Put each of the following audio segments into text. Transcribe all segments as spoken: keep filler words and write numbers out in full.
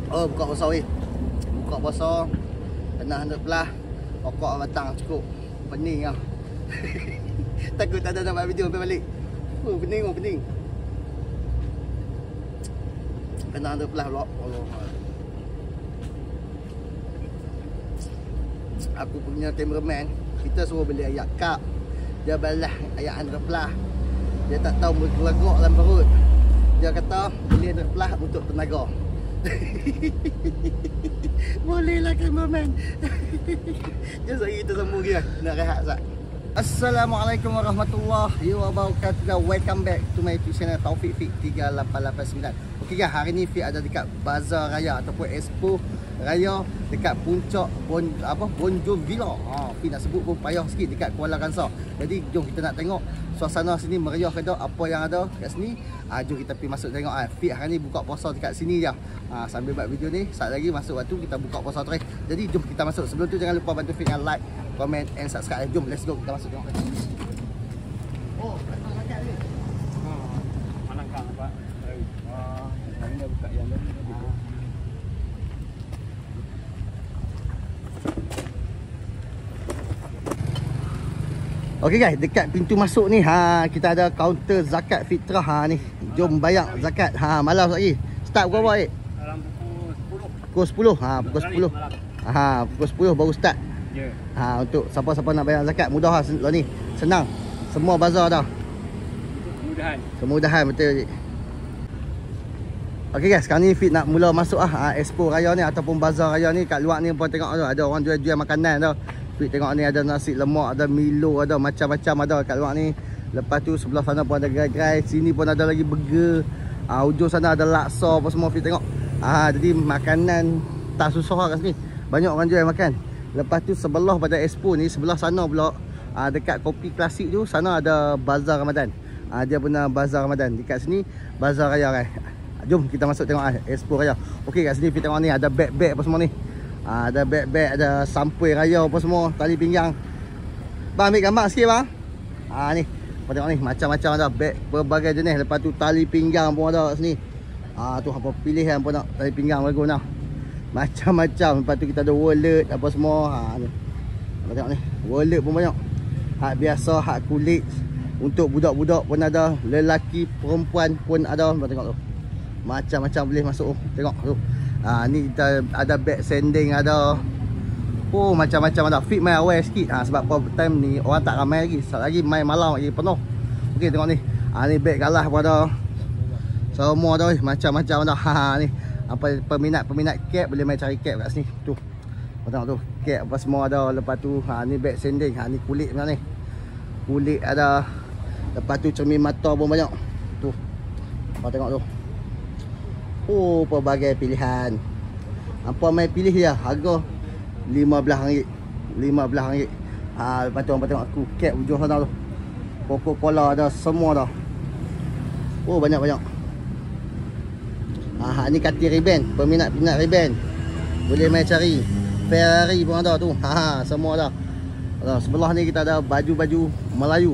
Oh, buka puasa weh. Buka puasa. Kena hendak belah. Pokok batang cukup. Pening ah. Takut tak ada nak buat video sampai balik. Oh, pening oh, pening. Kena hendak belah pula. Allah. Aku punya cameraman, kita suruh beli ayat kap. Dia balas ayat hendak belah. Dia tak tahu bergerak dalam perut. Dia kata beli hendak belah untuk tenaga. Bolehlah cameraman. Jom sekali kita sambung lagi lah. Nak rehat sat. Assalamualaikum warahmatullahi wabarakatuh. Welcome back to my YouTube channel Taufik Fik tiga lapan lapan sembilan. Okey guys, hari ni Fik ada dekat Bazar Raya ataupun Expo Raya dekat puncak Bon apa Bonjol Villa. Ha, Fik nak sebut pun payah sikit dekat Kuala Kangsar. Jadi jom kita nak tengok suasana sini meriah ke tak, apa yang ada kat sini. Ha, jom kita pergi masuk tengok. Ha, Fik hari ni buka puasa dekat sini je. Ha, sambil buat video ni, saat lagi masuk waktu kita buka puasa terus. Jadi jom kita masuk. Sebelum tu jangan lupa bantu Fik dengan like, comment and subscribe. Jom let's go kita masuk tengok. Oh, datang dekat ni. Ha, mana kang Pak? Ha, ini dah buka yang ni. Okey guys, dekat pintu masuk ni ha, kita ada kaunter zakat fitrah ha ni. Jom bayar zakat. Ha, malam lagi. Start pukul berapa, eh? Dalam pukul sepuluh. Pukul sepuluh. Ha, pukul sepuluh. Ha, pukul sepuluh baru start. Ya. Ha, untuk siapa-siapa nak bayar zakat mudah lah lah ni. Senang. Semua bazar dah. Kemudahan. Kemudahan betul. Okey guys, sekarang ni Fik nak mula masuk ah ha, Expo Raya ni ataupun bazar raya ni. Kat luar ni pun tengok tu ada orang jual-jual makanan tu. Fik tengok ni ada nasi lemak, ada Milo, ada macam-macam ada kat luar ni. Lepas tu sebelah sana pun ada gerai-gerai, sini pun ada lagi burger. Ah ha, ujung sana ada laksa apa semua Fik tengok. Ah ha, jadi makanan tak susah lah kat sini. Banyak orang jual makan. Lepas tu sebelah pada Expo ni, sebelah sana pula ah ha, dekat Kopi Klasik tu, sana ada Bazar Ramadan. Ah ha, dia punya Bazar Ramadan. Dekat sini Bazar Raya kan. Jom kita masuk tengok ah Expo Raya. Okey kat sini Fik tengok ni ada beg-beg apa semua ni. Ha, ada beg-beg, ada sampul raya apa semua, tali pinggang. Bang ambil gambar sikit bang. Ha ni, kau tengok ni macam-macam ada beg berbagai jenis. Lepas tu tali pinggang pun ada kat sini. Ha tu apa pilihan pun nak tali pinggang bagus nah. Macam-macam. Lepas tu kita ada wallet apa semua. Ha ni. Kau tengok ni, wallet pun banyak. Hak biasa, hak kulit. Untuk budak-budak pun ada, lelaki, perempuan pun ada. Kau tengok tu. Macam-macam boleh masuk. Tengok tu. Ha, ni kita ada beg sanding ada. Oh macam-macam ada. Fik main awal sikit ha, sebab apa time ni orang tak ramai lagi. Sekejap lagi main malam lagi penuh. Okey tengok ni. Ha, ni beg galah pun ada. Semua ada macam-macam ada. Ha ni. Apa peminat-peminat cap boleh main cari cap kat sini. Tu. Kau tengok tu. Cap apa semua ada. Lepas tu ha ni beg sanding. Ha ni kulit mana ni. Kulit ada. Lepas tu cermin mata pun banyak. Tu. Kau tengok tu. Oh, pelbagai pilihan. Apa mai pilih dia? Harga lima belas ringgit. lima belas ringgit. Ha, lepas tu orang tengok aku cap ujung sana tu. Coca-Cola ada semua dah. Oh, banyak-banyak. Ha, ni katil ribbon. Peminat-peminat ribbon boleh mai cari. Ferrari pun ada tu. Ha, semua ada. Sebelah ni kita ada baju-baju Melayu.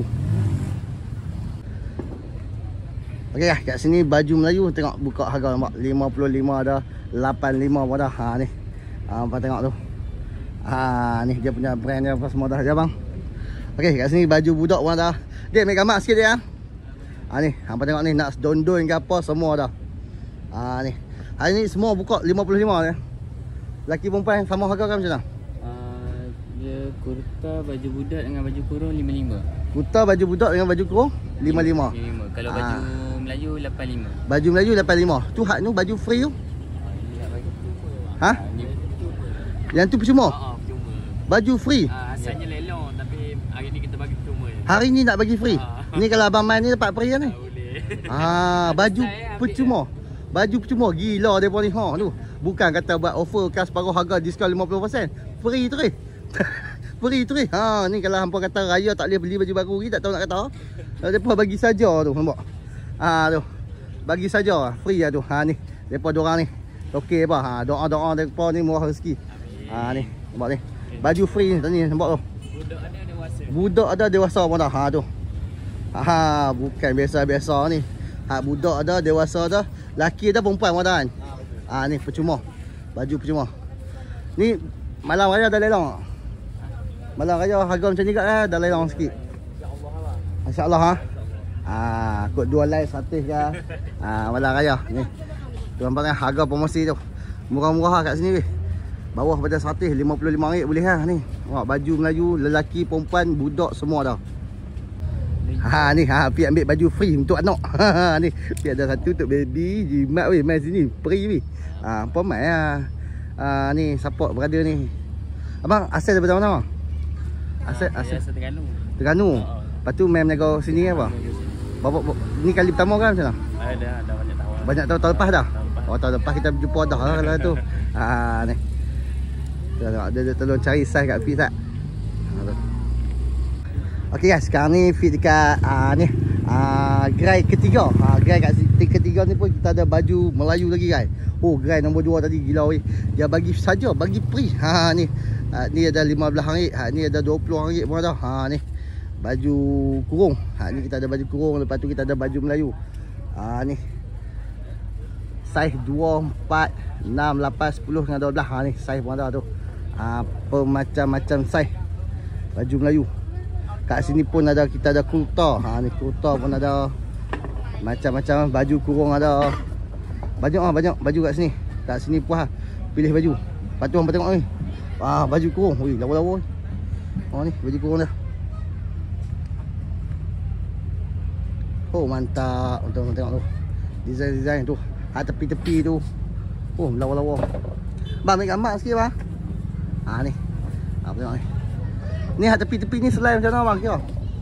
Okey lah, kat sini baju Melayu tengok buka harga nampak lima puluh lima ada, lapan puluh lima pun dah. Ha ni. Ha apa tengok tu. Ha ni dia punya brand dia apa semua dah ya bang. Okey, kat sini baju budak pun ada. Dia ambil gambar sikit dia. Ha ni, hangpa tengok ni nak don-don ke apa semua dah. Ha ni. Hari ni semua buka lima puluh lima dia. Laki perempuan sama harga kan macam mana? Uh, dia kurta baju budak dengan baju kurung lima puluh lima. Kurta baju budak dengan baju kurung lima puluh lima. lima puluh lima. Kalau baju ha. Melayu lapan puluh lima. Baju Melayu lapan puluh lima. Tu hak tu baju free tu. Ha? Yang tu percuma? Ha, percuma. Baju free. Ha, asalnya lelong tapi hari ni kita bagi percuma. Hari ni nak bagi free. Ha. Ni kalau abang main ni dapat free ni. Ha, boleh. Ah, baju percuma. Baju percuma gila depa ni ha tu. Bukan kata buat offer kas separuh harga diskaun lima puluh peratus. Free tu eh. Free tu eh. Ha ni kalau hangpa kata raya tak boleh beli baju baru lagi tak tahu nak kata. Depa bagi saja tu nampak. Ah tu. Bagi saja free lah tu. Ha ni. Depa dua orang ni. Okey apa? Ha doa-doa depa ni murah rezeki. Ha ni. Nampak ni. Baju free ni tadi nampak tu. Budak ada dewasa. Budak ada dewasa pun dah. Ha tu. Ha bukan biasa-biasa ni. Ha budak ada dewasa ada. Laki ada perempuan pun dah kan. Ha ni percuma. Baju percuma. Ni malam raya dah lelang tak? Malam raya harga macam ni kat eh, dah lelang sikit. Masya-Allah ha. Ah, kot dua live seratus ke. Ah, malam raya ni. Tuan pakai harga promosi tu. Murah-murah kat sini weh. Bawah pada seratus, lima puluh lima ringgit boleh ha ni. Tengok baju Melayu, lelaki, perempuan, budak semua dah. Ha ni ha pi ambil baju free untuk anak. Ha ni pi ada satu untuk baby, jimat weh mai sini free weh. Ha apa mai ah. Ha ni support brother ni. Abang asal daripada mana bang? Asal asal Terengganu. Terengganu. Lepas tu main menego sini apa? Bapak ni kali pertama kan macam mana? Ada ada banyak tahun. Banyak tahun, tahun lepas dah. Oh tahun lepas kita berjumpa dah lah kalau tu. Ha ni. Tengok dia, dia tolong cari saiz kat fit tak. Okey guys, sekarang ni fit dekat uh, ni uh, gerai ketiga. Ha uh, gerai kat ketiga ni pun kita ada baju Melayu lagi guys. Oh gerai nombor dua tadi gila weh. Dia bagi saja, bagi free. Ha ni. Uh, ni ada lima belas ringgit. Ha ni ada dua puluh ringgit pun ada. Ha ni. Baju kurung. Ha ni kita ada baju kurung, lepas tu kita ada baju Melayu. Ha ni. Saiz dua, empat, enam, lapan, sepuluh dengan dua belas. Ha ni saiz pun ada tu. Apa macam-macam saiz baju Melayu. Kat sini pun ada, kita ada kurta. Ha ni kurta pun ada. Macam-macam baju kurung ada. Banyak ah banyak baju kat sini. Kat sini pun ha. Pilih baju. Lepas tu hangpa tengok ni. Ah baju kurung. Oi lawa-lawa. Oh ni baju kurung dah. Oh mantap. Untuk tengok tu. Design-design tu. Ha tepi-tepi tu. Oh lawa-lawa. Bang ambil gambar sikit bang. Ha ni. Apa tengok ni. Ni hak tepi-tepi ni selai macam mana bang kira?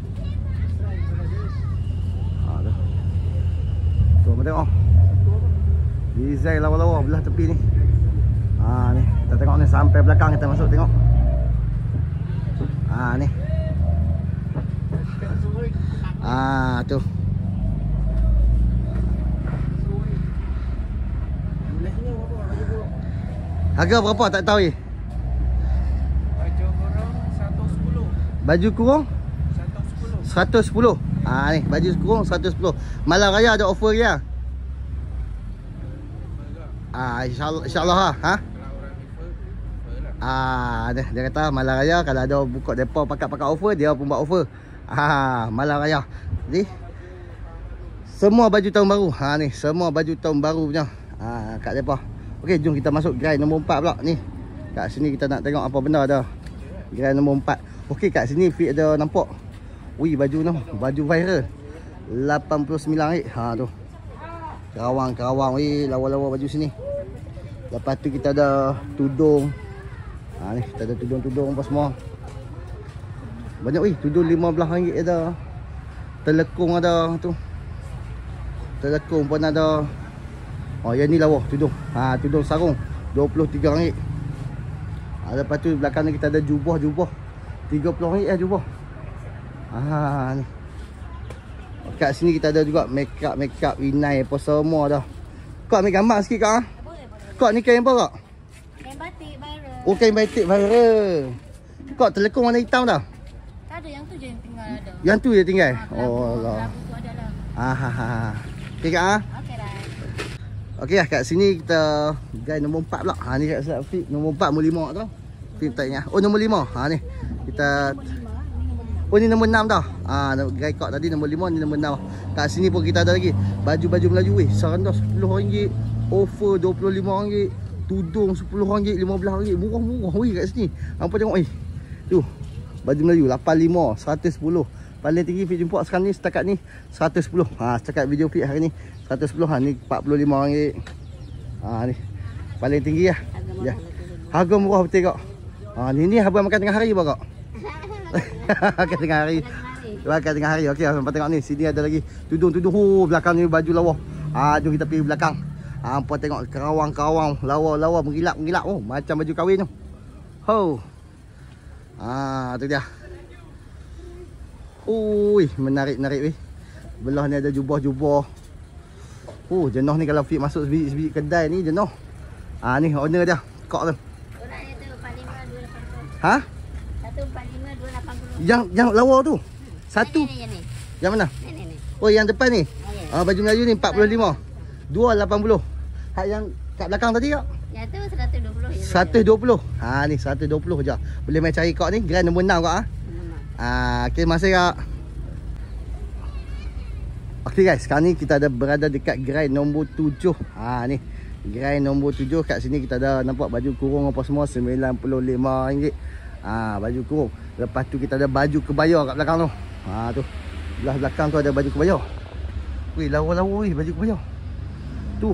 Ha tu. Tu apa tengok. Design lawa-lawa belah tepi ni. Ha ni, kita tengok ni sampai belakang kita masuk tengok. Ha ni. Ha tu. Harga berapa tak tahu ni? Baju kurung seratus sepuluh. Ah ni baju kurung seratus sepuluh. Malam raya ada offer ya. Ah insya-Allah insya-Allah ha. Ha? Ah dia, dia kata malam raya kalau ada buka depa pakat-pakat offer dia pun buat offer. Ah malam raya. Jadi semua baju tahun baru. Ha ni semua baju tahun baru punya. Ah kat depa. Okey jom kita masuk gerai nombor empat pula ni. Kat sini kita nak tengok apa benda ada. Gerai nombor empat. Okey kat sini fit ada nampak. Wih baju tu, baju viral. lapan puluh sembilan ringgit. Ha tu. Karawang-karawang weh lawa-lawa baju sini. Lepas tu kita ada tudung. Ha ni kita ada tudung-tudung apa semua. Banyak weh, tudung lima belas ringgit ada. Telekung ada tu. Telekung pun ada. Oh yang ni lawa tudung. Ha tudung sarung dua puluh tiga ringgit. Ha, lepas tu belakang ni kita ada jubah-jubah. tiga puluh ringgit eh jubah. Ah ni. Kat sini kita ada juga make up, make up, inai apa semua dah. Kau ambil gambar sikit kak ah. Kau ni kain apa kak? Kain batik viral. Oh kain batik viral. Kau telekung warna hitam dah. Tak ada yang tu je yang tinggal ada. Yang tu je tinggal. Ha, Oh Allah. Lagu tu ada lah. Ah ha ha. Okey kak ah. Okey dah. Okey lah kat sini kita guys nombor empat pula. Ha ni kat slide fit nombor empat nombor lima tu. Fit tak ingat. Oh nombor lima. Ha ni. Kita oh ni nombor enam dah. Ah ha, guys kok tadi nombor lima ni nombor enam. Kat sini pun kita ada lagi baju-baju Melayu weh. Serendah sepuluh ringgit, offer dua puluh lima ringgit, tudung sepuluh ringgit, lima belas ringgit. Murah-murah weh kat sini. Hampa tengok eh. Tu. Baju Melayu lapan puluh lima, seratus sepuluh. Paling tinggi fit jumpa sekarang ni setakat ni seratus sepuluh. Ha setakat video fit hari ni seratus sepuluh. Ha ni empat puluh lima ringgit. Ha ni paling tinggi lah. Ya. Harga murah betul kak. Ha ni ni harga makan tengah hari apa kak? Makan tengah hari. Makan tengah hari. Okey, sampai tengok ni. Sini ada lagi tudung-tudung. Oh, belakang ni baju lawa. Ah, jom kita pergi belakang. Ah, hampa tengok karawang-karawang lawa-lawa mengilap-mengilap. Oh, macam baju kahwin tu. Ho. Ah, tu dia. Ui, menarik-menarik weh. Belah ni ada jubah-jubah. Oh, jenuh ni kalau fit masuk sebiji-sebiji kedai ni jenuh. Ah, ni owner dia. Kok tu. Orangnya tu empat lima dua lapan puluh. Ha? satu empat lima dua lapan puluh. Yang yang lawa tu. Satu. Ni ni ni. Yang mana? Ni ni ni. Oh, yang depan ni. Oh, ya. Ah, baju Melayu ni empat puluh lima. dua lapan puluh. Hak yang kat belakang tadi kak? Yang tu seratus dua puluh. seratus dua puluh. Ha ni seratus dua puluh je. Boleh main cari kak ni. Grand nombor enam kak ah. Ha okey masih kak. Okey guys, sekarang ni kita ada berada dekat gerai nombor tujuh. Ha ni. Gerai nombor tujuh kat sini kita ada nampak baju kurung apa semua sembilan puluh lima ringgit. Ha baju kurung. Lepas tu kita ada baju kebaya kat belakang tu. Ha tu. Belah belakang tu ada baju kebaya. Wih, lawa-lawa weh baju kebaya. Tu.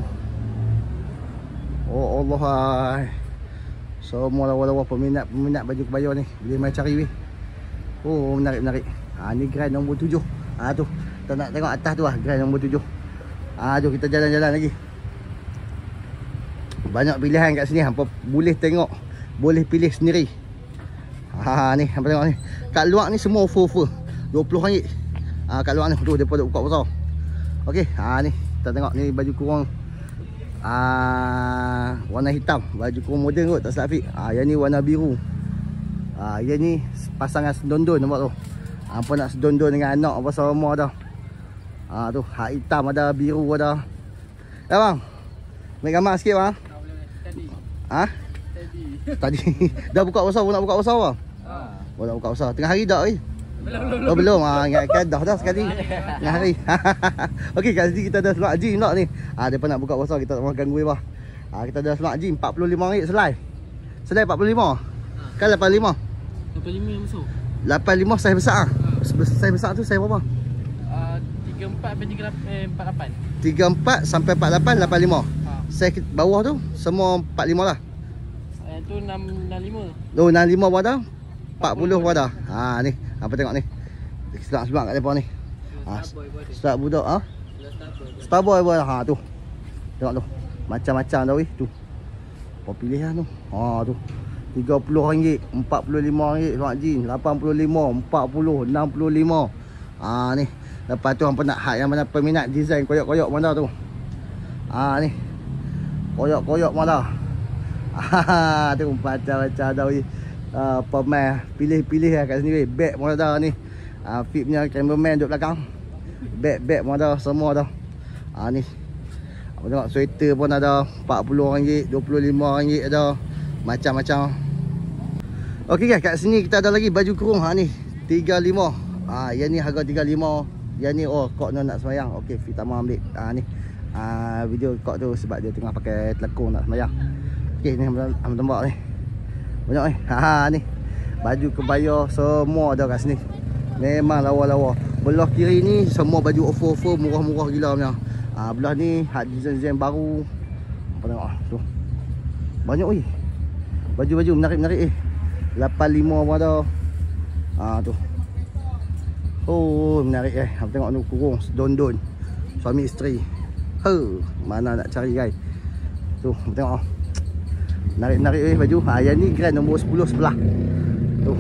Oh Allah hai. Semua lawa-lawa peminat-peminat baju kebaya ni. Boleh mai cari weh. Oh menarik-menarik. Ha ni gerai nombor tujuh. Ha tu. Kita nak tengok atas tu lah gerai nombor tujuh. Ha jom kita jalan-jalan lagi. Banyak pilihan kat sini, hampa boleh tengok, boleh pilih sendiri. Ha ni hampa tengok ni. Kat luar ni semua offer-offer. dua puluh ringgit. Ha kat luar ni tu depa duk buka pasar. Okey, ha ni kita tengok ni baju kurung ah warna hitam, baju kurung moden kot tak silap Fik. Ha yang ni warna biru. Ha yang ni pasangan sedondon nampak tu. Hampa nak sedondon dengan anak apa semua dah. Ha tu, hak hitam ada, biru ada. Ya bang. Ambil gambar sikit bang. Ha? Tadi. Tadi. Dah buka pasar, nak buka pasar bang? Ha. Oh, nak buka pasar. Tengah hari dak ni? Belum, belum. Oh, belum. Ha, ingatkan dah dah sekali. Tengah hari. Okey, kat sini kita ada seluar jeans pula ni. Ha, depa nak buka pasar, kita tak mahu ganggu bah. Ha, kita ada seluar jeans empat puluh lima ringgit selai. Selai empat puluh lima. Ha. Kan lapan puluh lima. lapan puluh lima yang besar. lapan puluh lima saiz besar. Ha. Saiz besar tu saiz berapa? Uh, tiga puluh empat sampai tiga puluh lapan, eh, empat puluh lapan. tiga puluh empat sampai empat puluh lapan, lapan puluh lima. Ha. Saiz bawah tu semua empat puluh lima lah. Yang tu enam puluh lima. Oh, enam puluh lima pun ada. empat puluh pun ada. Ha ni, apa tengok ni. Selang-selang kat depan ni. Ha, start budak ah. Ha? Starboy pun ha tu. Tengok tu. Macam-macam dah weh tu. Apa pilihan tu? Ha tu. tiga puluh ringgit, empat puluh lima ringgit seluar jeans, lapan puluh lima, empat puluh, enam puluh lima. Ha ni. Lepas tu hangpa nak hak yang mana peminat design koyak-koyak mana tu. Ha ni. Koyak-koyak mana. Ha tu macam-macam dah weh. Uh, pemain pilih-pilih lah kat sini weh. Beg pun ada ni. Uh, Fit punya cameraman duduk belakang. Beg-beg pun ada semua dah. Ha ni. Apa tengok sweater pun ada empat puluh ringgit, dua puluh lima ringgit ada. Macam-macam. Okey guys, kat sini kita ada lagi baju kurung ha ni. tiga puluh lima. Ha yang ni harga tiga puluh lima. Yang ni oh kok nak semayang. Okey, Fit tak mau ambil. Ha ni. Ha video kok tu sebab dia tengah pakai telekung nak semayang. Okey ni hang tembak ni. Banyak ni. Ha ni. Baju kebaya semua ada kat sini. Memang lawa-lawa. Belah kiri ni semua baju offer-offer murah-murah gila punya. Ha belah ni hak design-design baru. Apa tengok tu. Banyak weh. Baju-baju menarik-menarik eh. lapan puluh lima pun ada. Ha tu. Oh, menarik eh. Apa tengok tu kurung don-don. Suami isteri. He, mana nak cari guys. Tu, apa tengok. Menarik-menarik eh baju. Ha yang ni grand nombor sepuluh sebelah. Tu.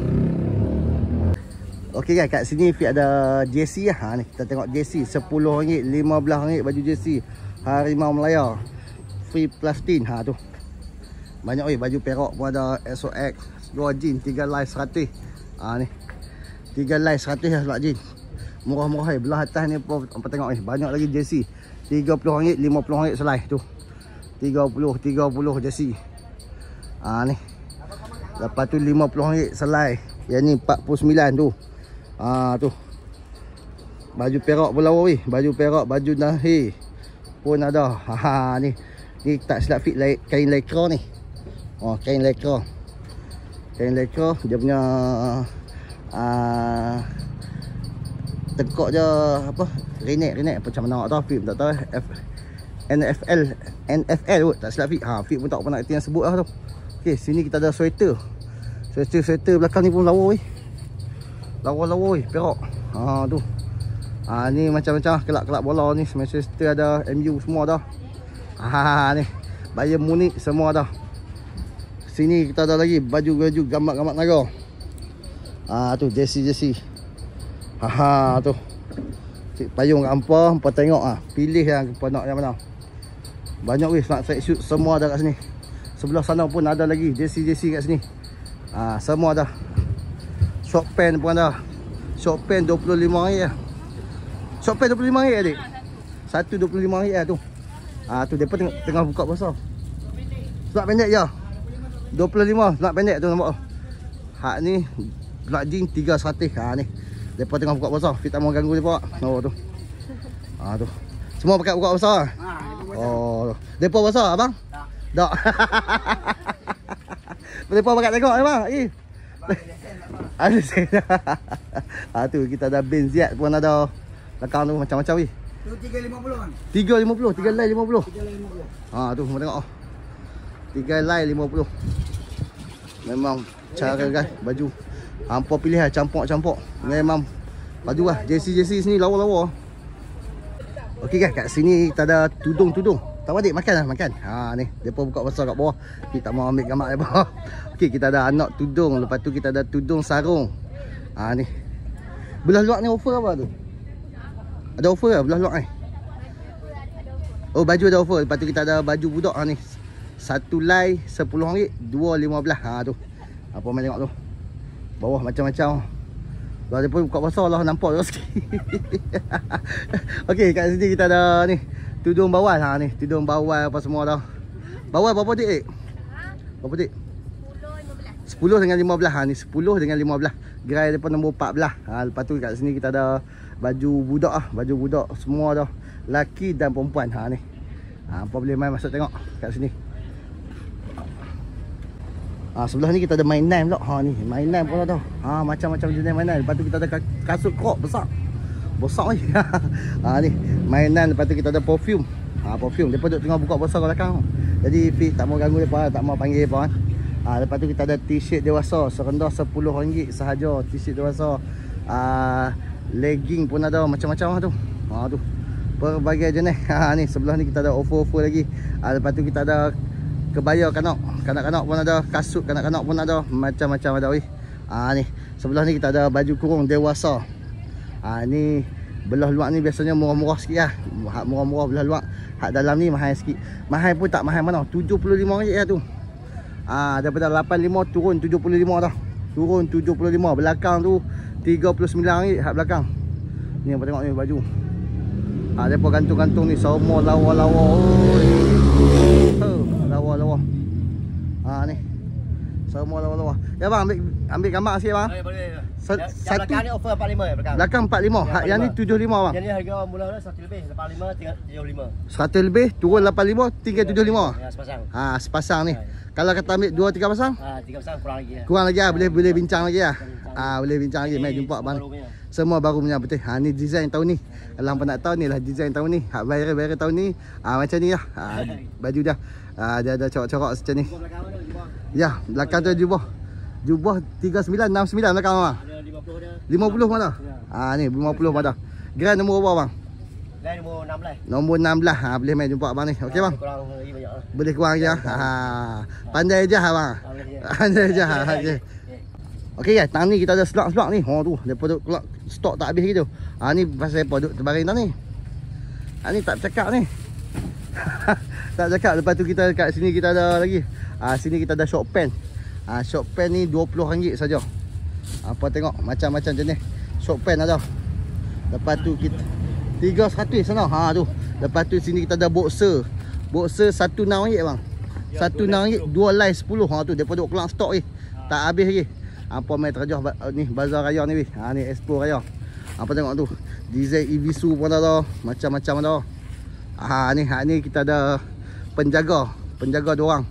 Okey guys, kat sini Fit ada jersey lah. Ha ni kita tengok jersey sepuluh ringgit, lima belas ringgit baju jersey Harimau Melaya. Free plastin. Ha tu. Banyak weh baju perak pun ada. S O X, seluar jeans tiga lais seratus. Ha ni. tiga lais seratus lah seluar jeans. Murah-murah eh. Belah atas ni apa, apa tengok ni. Banyak lagi jersey. tiga puluh ringgit, lima puluh ringgit selai tu. tiga puluh, tiga puluh jersey. Ha ni. Lepas tu lima puluh ringgit selai. Yang ni empat puluh sembilan tu. Ha tu. Baju perak pun lawa weh. Baju perak, baju nahi pun ada. Ha ni. Ni tak silap Fit kain lekra ni. Oh, kain lekra. Kain lekra dia punya uh, tengkok je apa? Renek-renek macam mana nak tahu Fit tak tahu. F N F L N F L kot tak silap Fit. Ha Fit pun tak pernah erti yang sebut lah tu. Okey, sini kita ada sweater. Sweater-sweater belakang ni pun lawa weh. Lawa-lawa weh, perak. Ha tu. Ha ni macam-macam kelab-kelab bola ni, Manchester ada, M U semua dah. Ha ni. Bayern Munich semua dah. Sini kita ada lagi baju-baju gambar-gambar naga. Ha tu jersey-jersey. Ha ha tu. Cik payung kat hampa, hampa tengok ah, pilih yang hampa nak yang mana. Banyak weh smart track shoot semua ada kat sini. Sebelah sana pun ada lagi jersey-jersey kat sini. Ha semua ada. Short pant pun ada. Short pant dua puluh lima ringgit lah. Short pant dua puluh lima ringgit adik. Satu dua puluh lima ringgit lah tu. Ha tu depa tengah, tengah buka pasar. Selat pendek je. dua puluh lima selat pendek tu nampak. Hak ni selat jean tiga seratus. Ha ni. Depa tengah buka besar. Fit tak mau ganggu depa. Oh tu. Ha tu. Semua pakai buka besar. Ha. Oh. Depa besar abang? Tak. Tak. Depa pakai tengok abang. Eh. Ada sen. Ha tu kita ada Benziat pun ada. Belakang tu macam-macam weh. Tu tiga lima puluh kan? tiga lima puluh, tiga lay lima puluh. tiga lima puluh. Ha tu mau tengok. tiga lay lima puluh. Memang cara guys baju. Hampa pilih lah campur-campur. Memang baju lah. J C J C sini lawa-lawa. Okey guys, kat sini kita ada tudung-tudung. Tak adik makan lah, makan. Ha ni, depa buka besar kat bawah. Kita tak mau ambil gambar depa. Okey, kita ada anak tudung, lepas tu kita ada tudung sarung. Ha ni. Belah luar ni offer apa tu? Ada offer ke belah luar ni? Oh, baju ada offer. Lepas tu kita ada baju budak ha ni. Satu lay sepuluh ringgit, dua lima belas. Ha tu. Apa main tengok tu. Bawah macam-macam. Kalau dia pun buka besar lah, nampak je sikit. Okey, kat sini kita ada ni tudung bawal. Ha ni, tudung bawal apa semua dah. Bawal berapa dik? Berapa dik? sepuluh dengan lima belas. Ha ni sepuluh dengan lima belas. Gerai depan nombor empat belas. Ha lepas tu kat sini kita ada baju budak ah, baju budak semua dah. Laki dan perempuan. Ha ni. Ha apa boleh main masuk tengok kat sini. Ha sebelah ni kita ada mainan pula. Ha ni, mainan pun ada. Ha macam-macam jenis mainan. Lepas tu kita ada kasut krop besar. Besar ni. Ha ni, mainan. Lepas tu kita ada perfume. Ha perfume. Depa duk tengah buka besar kat belakang. Jadi Fit tak mau ganggu depa, tak mau panggil depa kan. Ha lepas tu kita ada t-shirt dewasa serendah sepuluh ringgit sahaja. T-shirt dewasa. Ah legging pun ada macam-macam lah tu. Ha tu. Berbagai jenis. Ha ni sebelah ni kita ada offer-offer lagi. Ha, lepas tu kita ada kebaya kanak. Kanak-kanak pun ada, kasut kanak-kanak pun ada, macam-macam ada weh. Ha ni, sebelah ni kita ada baju kurung dewasa. Ha ni belah luar ni biasanya murah-murah sikit lah. Hak murah-murah belah luar. Hak dalam ni mahal sikit. Mahal pun tak mahal mana. tujuh puluh lima ringgit lah tu. Ha daripada lapan puluh lima turun tujuh puluh lima dah. Turun tujuh puluh lima. Belakang tu tiga puluh sembilan ringgit hak belakang. Ni apa tengok ni baju. Ha depa gantung-gantung ni semua lawa-lawa. Oh, lawa-lawa. Ha ni. Semua lawa-lawa. Ya bang, ambil ambil gambar sikit bang. Eh boleh. Sa Yang satu belakang ni offer empat puluh lima ya belakang. belakang empat puluh lima. Hak yang ni tujuh puluh lima bang. Yang ni harga mula dia seratus lebih, lapan puluh lima, tiga puluh lima. seratus lebih, turun lapan puluh lima, tiga tujuh lima. Ya, sepasang. Ha, sepasang ni. Ya, ya. Kalau kata ambil dua tiga pasang? Ha, tiga pasang kurang lagi ya. Kurang lagi lah, boleh boleh bincang lagi lah. Bincang. Ah, boleh bincang lagi. Mai jumpa bang. Baru punya. Semua baru punya betul. Ha ni design tahun ni. Kalau hangpa nak tahu ni lah design tahun ni. Hak viral-viral tahun ni. Ah macam ni lah. Ha, baju dia. Ah dia ada corak-corak macam ni. Belakang mana jubah? Ya, belakang tu jubah. Jubah tiga sembilan enam sembilan belakang bang. Ada lima puluh dia. lima puluh mana? Ya. Ah ni lima puluh mana? Gerai nombor berapa bang? Lain nombor enam belas. Nombor enam belas. Ha boleh mai jumpa abang ni. Okey bang. Kurang lagi banyak lah. Boleh kurang je. Ha. Pandai je abang. Pandai je. Okey. Okey guys, tang ni kita ada selak-selak ni. Ha tu, depa duk kelak stok tak habis gitu. Ha ni pasal depa duk terbaring tang ni. Ha ni tak cakap ni. Tak cakap. Lepas tu kita kat sini kita ada lagi. Ha sini kita ada short pen. Ha short pen ni dua puluh ringgit saja. Apa tengok macam-macam jenis short pen ada. Lepas tu kita tiga seratus sana. Ha tu. Lepas tu sini kita ada boxer. Boxer satu enam ringgit bang. satu enam ringgit, dua lay sepuluh. Ha tu depa duk kelang stok ni. Tak habis lagi. Apa main terjah ni bazar raya ni weh. Ha ni expo raya. Apa tengok tu. Design Ibisu pun ada. Macam-macam ada. Ha ni ha ni kita ada penjaga. Penjaga dua orang.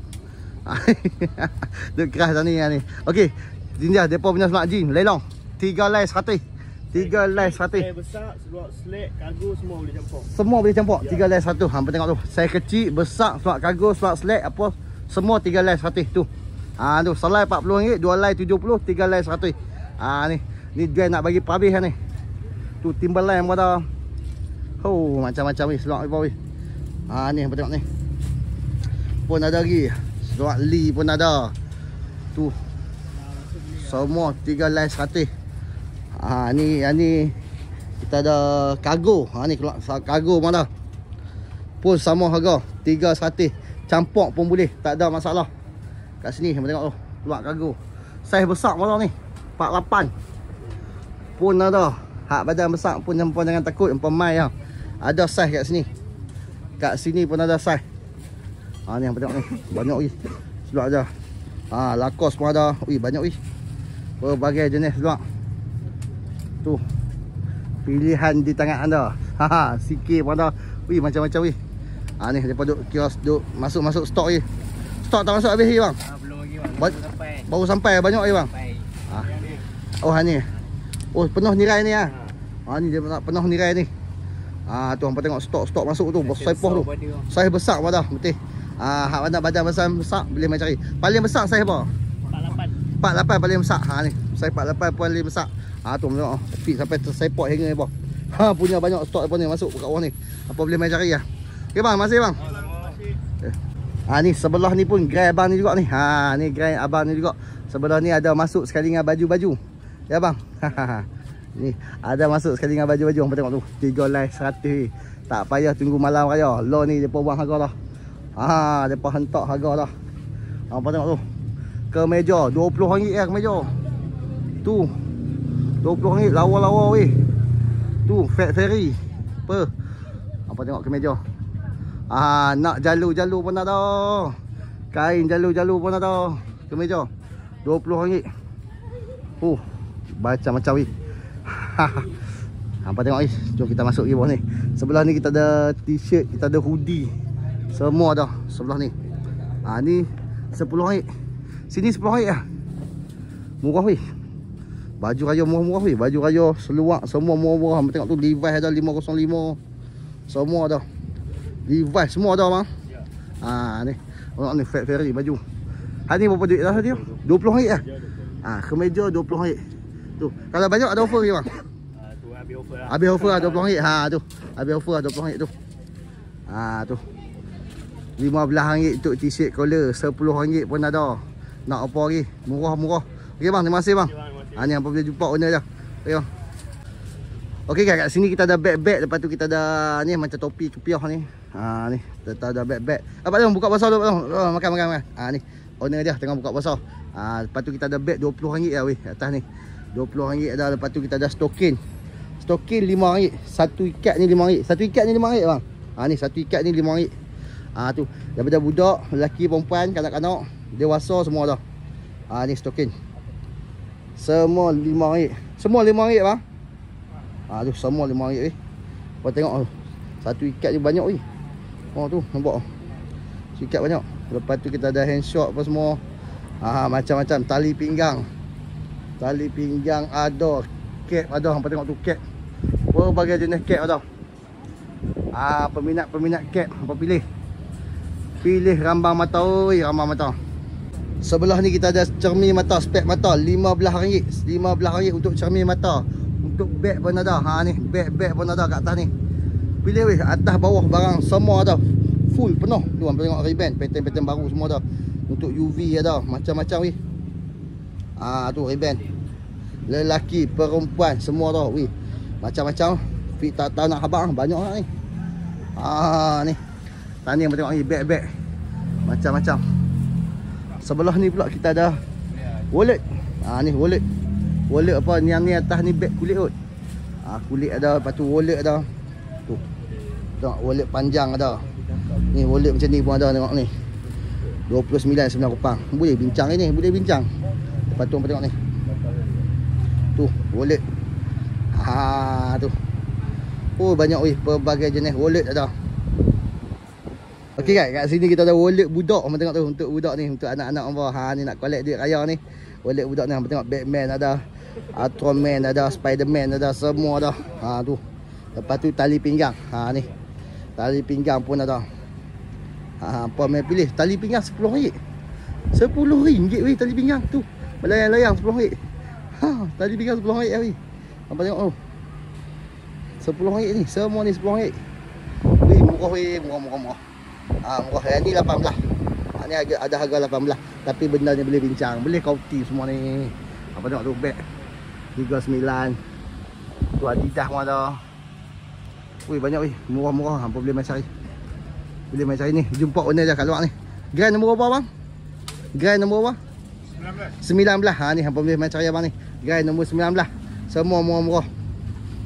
Duk keras ni ha ni. Okey. Ini dia depa punya smart jean lelong. tiga lay seratus. tiga lay seratus. Saiz besar, seluar selek, kargo semua boleh campur. Semua boleh campur. tiga lay seratus. Hampa tengok tu. Saiz kecil, besar, seluar kargo, seluar selek apa semua tiga lay seratus tu. Ha tu, selai empat puluh ringgit, dua lay tujuh puluh, tiga lay seratus. Ha ni. Ni dia nak bagi perhabis ni. Tu Timberland pun ada. Oh, macam-macam ni seluar ni weh. Ha ni hampa tengok ni. Pun ada lagi. Seluar Lee pun ada. Tu. Semua tiga lay seratus. Ha ni yang ni kita ada kargo. Ha ni keluar kargo pun ada. Pun sama harga tiga seratus. Campur pun boleh, tak ada masalah. Kat sini kita tengok tu, keluar kargo. Saiz besar malah ni. empat puluh lapan. Pun ada. Hak badan besar pun hangpa jangan takut, hangpa mai lah. Ada saiz kat sini. Kat sini pun ada saiz. Ha ni hang tengok ni. Banyak weh. Seluar aja. Ha Lacoste pun ada. Weh banyak weh. Berbagai jenis seluar. Tu. Pilihan di tangan anda. Ha sikit pun ada. Weh macam-macam weh. Ha ni depa duk kios duk masuk-masuk stok je. Stok tak masuk habis ni bang. Ah, belum lagi bang. Ba Baru sampai. Baru sampai banyak je bang. Sampai. Ha. Oh ha ni. Oh penuh nirai ni ah. Ha ni dia nak penuh nirai ni. Ah tu hang tengok stok-stok masuk tu, besar poh tu. Saiz besar pada betul. Ah hak mana badan besar besar boleh mai cari. Paling besar saiz apa? empat lapan. empat lapan paling besar. Ha ni, saiz empat lapan paling besar. Ah tu tengok fit sampai tersepot hingga apa. Ha punya banyak stok apa ni masuk kat bawah ni. Apa boleh mai cari ah. Okey bang, masih bang. Eh. Ha ni sebelah ni pun gerai abang ni juga ni. Ha ni gerai abang ni juga. Sebelah ni ada masuk sekali dengan baju-baju. Ya bang. Ni ada masuk sekali dengan baju-baju. Hang tengok tu tiga lai seratus. Tak payah tunggu malam raya. Lo ni depa buang harga dah. Ha depa hentak harga dah. Hang tengok tu. Kemeja dua puluh ringgit ya kemeja. Tu. dua puluh ringgit lawa-lawa weh. Tu Fat Ferry. Apa? Hang tengok kemeja. Ah nak jalu-jalu pun ada. Kain jalu-jalu pun ada. Kemeja dua puluh ringgit. Oh, macam-macam weh. Hampa tengok ni. Jom kita masuk ke bawah ni. Sebelah ni kita ada t-shirt, kita ada hoodie. Semua dah sebelah ni. Ha ni sepuluh ringgit. Sini sepuluh ringgit lah. Murah weh. Baju raya murah-murah weh. Baju raya seluar semua murah-murah. Hampa tengok tu Levi's ada lima kosong lima. Semua dah. Levi's semua dah bang. Ha ni. Tengok ni Fat Ferry baju. Ha ni berapa duit dah dia? dua puluh ringgit lah. Ha kemeja dua puluh ringgit. Tu. Kalau banyak ada offer ke bang? Ah tu habis offer lah. Habis offer lah dua puluh ringgit. Ha tu. Habis offer lah dua puluh ringgit tu. Ha tu. lima belas ringgit untuk t-shirt collar, sepuluh ringgit pun ada. Nak apa lagi? Murah-murah. Okey bang, terima kasih bang. Ha ni apa boleh jumpa owner dah. Okey bang. Okey guys, kat sini kita ada beg-beg, lepas tu kita ada ni macam topi cupiah ni. Ha ni, kita ada beg-beg. Apa dong buka pasar dulu bang. Oh, makan makan makan. Ha ni. Owner dia tengah buka pasar. Ha lepas tu kita ada beg dua puluh ringgit lah weh atas ni. dua puluh ringgit ada. Lepas tu kita ada stokin. Stokin lima ringgit. Satu ikat ni lima ringgit. Satu ikat ni lima ringgit bang. Ha ni satu ikat ni lima ringgit. Ha tu. Daripada budak, lelaki, perempuan, kanak-kanak, dewasa semua dah. Ha ni stokin. Semua lima ringgit. Semua lima ringgit bang. Ha tu semua lima ringgit weh. Kau tengok tu. Satu ikat ni banyak weh. Oh tu nampak. Satu ikat banyak. Lepas tu kita ada hand shot apa semua. Ha macam-macam tali pinggang. Tali pinggang ada, cap ada, hampa tengok tu cap. Berbagai jenis cap ada. Ah peminat-peminat cap hampa pilih. Pilih rambang mata oi, rambang mata. Sebelah ni kita ada cermin mata, spek mata lima belas ringgit. lima belas ringgit untuk cermin mata. Untuk beg pun ada. Ha ni, beg-beg pun ada kat atas ni. Pilih weh, atas bawah barang semua ada. Full penuh. Tu hampa tengok Ray-Ban, pattern-pattern baru semua ada. Untuk U V ada, macam-macam weh. Ah tu Ray-Ban. Lelaki, perempuan semua dah weh. Macam-macam. Fit tak tahu nak habang banyak lah ni. Ah ni. Tani yang tengok ni beg-beg. Macam-macam. Sebelah ni pula kita ada wallet. Ah ni wallet. Wallet apa ni yang ni atas ni beg kulit kot. Ah kulit ada, lepas tu wallet ada. Tu. Tengok wallet panjang ada. Ni wallet macam ni pun ada tengok ni. dua puluh sembilan sembilan kupang. Boleh bincang ni, boleh bincang. Lepas tu tengok ni. Tu, wallet. Ha tu. Oh banyak weh, pelbagai jenis wallet ada. Okey guys, kat sini kita ada wallet budak. Hang tengok tu untuk budak ni, untuk anak-anak hangpa. Ha ni nak collect duit raya ni. Wallet budak ni hang tengok Batman ada, Ultraman ada, Spiderman ada, semua ada. Ha tu. Lepas tu tali pinggang. Ha ni. Tali pinggang pun ada. Ha apa main pilih tali pinggang sepuluh ringgit. sepuluh ringgit weh tali pinggang tu. Melayang-layang sepuluh ringgit. Ha tali pinggang sepuluh ringgit weh. Hang tengok tu. sepuluh ringgit ni, semua ni sepuluh ringgit. Weh murah weh, murah-murah. Ah murah. Yang ni lapan belas. Ha ni ada, ada harga lapan belas. Tapi benda ni boleh bincang, boleh kauti semua ni. Apa tengok tu beg tiga puluh sembilan. Tu Adidas pun ada. Weh banyak weh, murah-murah. Hampa boleh main cari. Boleh main cari ni. Jumpa owner dia kat luar ni. Grand nombor berapa bang? Grand nombor berapa? sembilan belas. sembilan belas. Ha ni hampa boleh main cari abang ni. Grand nombor sembilan belas. Semua murah-murah.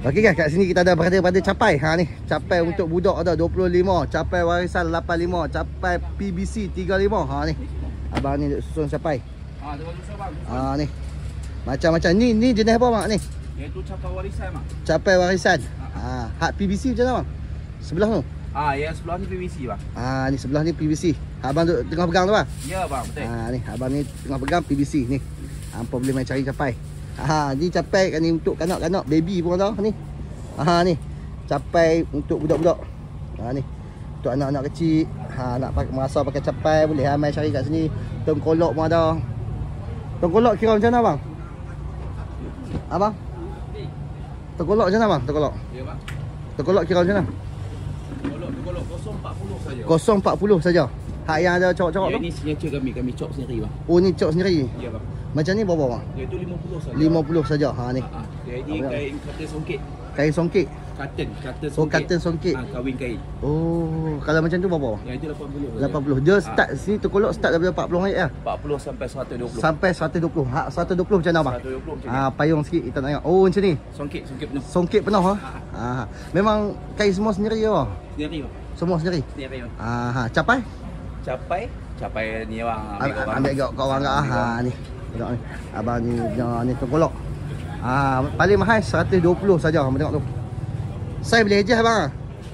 Okey guys, kat sini kita ada berada pada capai. Ha ni, capai untuk budak ada dua puluh lima, capai warisan lapan puluh lima, capai P B C tiga puluh lima. Ha ni. Abang ni duk susun capai. Ha, tengok susah bang. Ha ni. Macam-macam ni ni jenis apa mak ni? Iaitu capai warisan mak. Capai warisan. Ha, hak P B C macam mana bang? Sebelah tu. Ah, yang sebelah ni P V C bang. Ha ni sebelah ni P B C. Abang duk tengah pegang tu bang. Ya bang, betul. Ha ni abang ni tengah pegang P B C ni. Hampa boleh main cari capai. Ha ni capai kan ni untuk kanak-kanak baby pun ada ni. Ha ni. Capai untuk budak-budak. Ha ni. Untuk anak-anak kecil. Ha nak pakai merasa pakai capai boleh ha main cari kat sini. Tengkolok pun ada. Tengkolok kira macam mana bang? Abang? Tengkolok macam mana bang? Tengkolok. Ya bang. Tengkolok kira macam mana? Tengkolok tengkolok kosong empat puluh saja. kosong empat puluh saja. Hak yang ada cokok-cokok Ya, tu. ini signature kami, kami chop sendiri bang. Oh ni cok sendiri. Ya bang. Macam ni berapa bang? Iaitu lima puluh saja. lima puluh saja. Ha ni. Ha, dia ini kain katin songkit. Kain songkit. Katin, katin Oh songkit. katin songkit. Ha, kahwin kain. Oh, kalau macam tu berapa? Yang itu lapan puluh. lapan puluh. Dia start sini Tengkolok start daripada empat puluh ringgit lah. empat puluh sampai seratus dua puluh. Sampai seratus dua puluh. Hak seratus dua puluh macam mana bang? seratus dua puluh macam ni. Ah, payung sikit kita nak tengok. Oh macam ni. Songkit, songkit penuh. Songkit penuh ha. Ah, memang kain semua sendiri ke? Sendiri bang. Semua sendiri. Sendiri bang. Ah, ha. Capai? Capai, capai ni bang. Ambil orang ambil kat orang kat ah. Ha ni. Tengok ni. Abang ni punya ni Tengkolok. Ah, paling mahal seratus dua puluh saja. Hang tengok tu. Saya boleh hejah bang.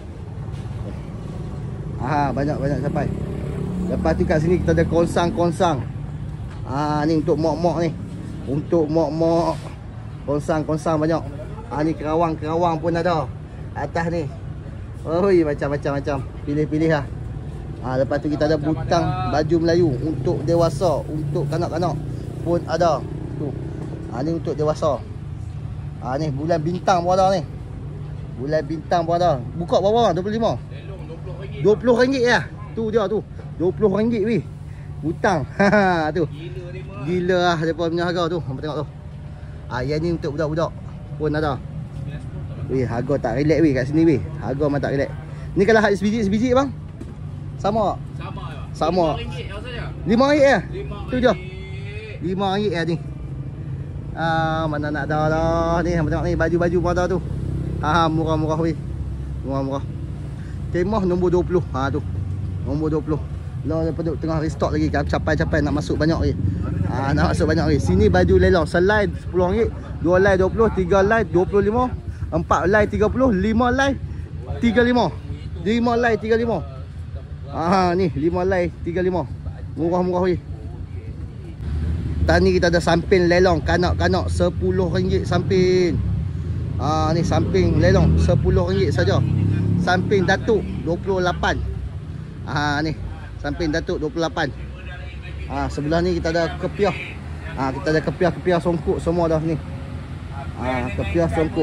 Ah, banyak-banyak capai. Lepas tu kat sini kita ada konsang-konsang. Ah, ni untuk mok-mok ni. Untuk mok-mok. Konsang-konsang banyak. Ah, ni kerawang-kerawang pun ada. Atas ni. Oi, macam-macam macam. Pilih-pilih lah. Ah, lepas tu kita ada butang baju Melayu untuk dewasa, untuk kanak-kanak pun ada. Tu. Ah, ni untuk dewasa. Ah, ni bulan bintang pun ada ni. Bulan bintang pun ada. Buka berapa bang? dua puluh lima. dua puluh ringgit lah. Tu dia tu. dua puluh ringgit weh. Hutang. Ha tu. Gila ni mah. Gila lah depa punya harga tu. Hang tengok tu. Ah, yang ni untuk budak-budak pun ada. Weh, harga tak relax weh kat sini weh. Harga memang tak relax. Ni kalau hak sebiji-sebiji bang? Sama tak? Sama ya. Sama. lima ringgit yang saja. lima ringgit eh? lima Tu je. lima ringgit eh ni. Ah, mana nak ada lah. Ni hang tengok ni baju-baju pun ada tu. Ah, murah-murah weh. Murah-murah. Kemah nombor dua puluh. Ha tu. Nombor dua puluh. Lah lepas tu tengah restock lagi, capai-capai nak masuk banyak lagi. Ha, nak masuk banyak lagi. Sini baju lelang, selai sepuluh ringgit, dua lai dua puluh, tiga lai dua puluh lima, empat lai tiga puluh, lima lai tiga puluh lima. lima lai tiga puluh lima. Ha ni lima lai tiga puluh lima. Murah-murah weh. Tani kita ada samping lelang kanak-kanak sepuluh ringgit samping. Ah, ni samping lelong sepuluh ringgit saja. Samping datuk dua puluh lapan. Ah, ni samping datuk dua puluh lapan. Ah, sebelah ni kita ada kepiah. Ah, kita ada kepiah-kepiah songkok semua dah ni. Ah, kepiah songkok.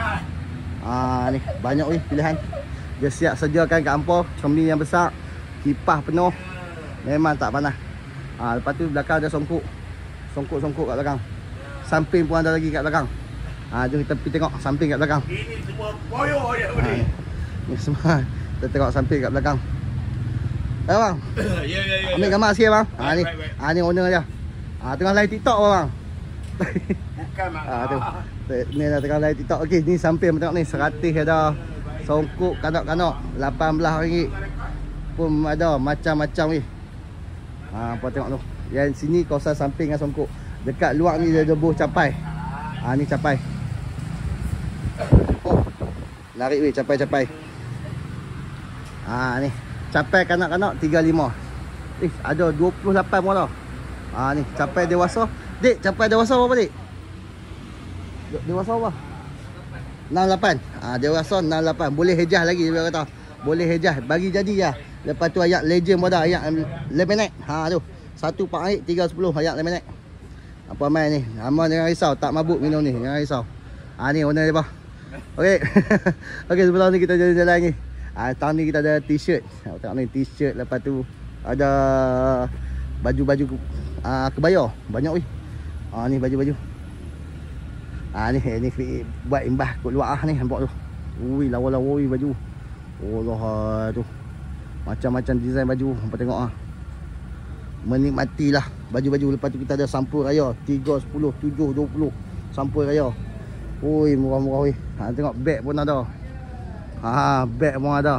Ah, ni banyak weh pilihan. Dia siap sediakan kat hangpa cermin yang besar, kipas penuh. Memang tak panas. Ah, lepas tu belakang ada songkok. Songkok-songkok kat belakang. Samping pun ada lagi kat belakang. Ha, jom kita pergi tengok samping kat belakang. Ini semua boyo dia Ha, ni. ni semua kita tengok samping kat belakang. Eh bang, Ya ya ya. ambil gambar sikit bang. Ha ni. Baik, baik. Ha ni owner dia. Ha tengah live TikTok bang. Bukan mak. Ha tu. Ni dah tengah live TikTok. Okey, ni samping tengok ni seratus ada. Songkok kanak-kanak lapan belas ringgit. Pun ada macam-macam ni. Ha apa tengok tu. Yang sini kawasan samping dengan songkok. Dekat luar ni dia ada buah capai. Ha ni capai. Oh. Larik weh capai-capai. Ha ni. Capai kanak-kanak tiga puluh lima. Eh ada dua puluh lapan pun ada. Ha ni capai dewasa. Dik, capai dewasa berapa dik? De- Dewasa apa? enam puluh lapan. Ah, dewasa enam puluh lapan. Boleh hejah lagi dia kata. Boleh hejah. Bagi jadi ya. Lepas tu ayat legend pun ada, ayat lemonade. Ha tu. satu pak air tiga sepuluh ayat lemonade. Apa main ni? Amal jangan risau, tak mabuk minum ni. Jangan risau. Ha ni owner dia bah. Okey. Okey, sebelum ni kita jalan-jalan ni. Ah, tahun ni kita ada t-shirt. Tengok ni t-shirt, lepas tu ada baju-baju ah kebaya. Banyak weh. Ah ni baju-baju. Ah ni ni buat imbah kat luar ah ni nampak tu. Ui lawa-lawa ui baju. Allah tu. Macam-macam design baju, hampa tengok ah. Menikmatilah baju-baju. Lepas tu kita ada sampul raya tiga, sepuluh, tujuh, dua puluh sampul raya. Ui, murah-murah weh. Ha, tengok beg pun ada. Ha, beg pun ada.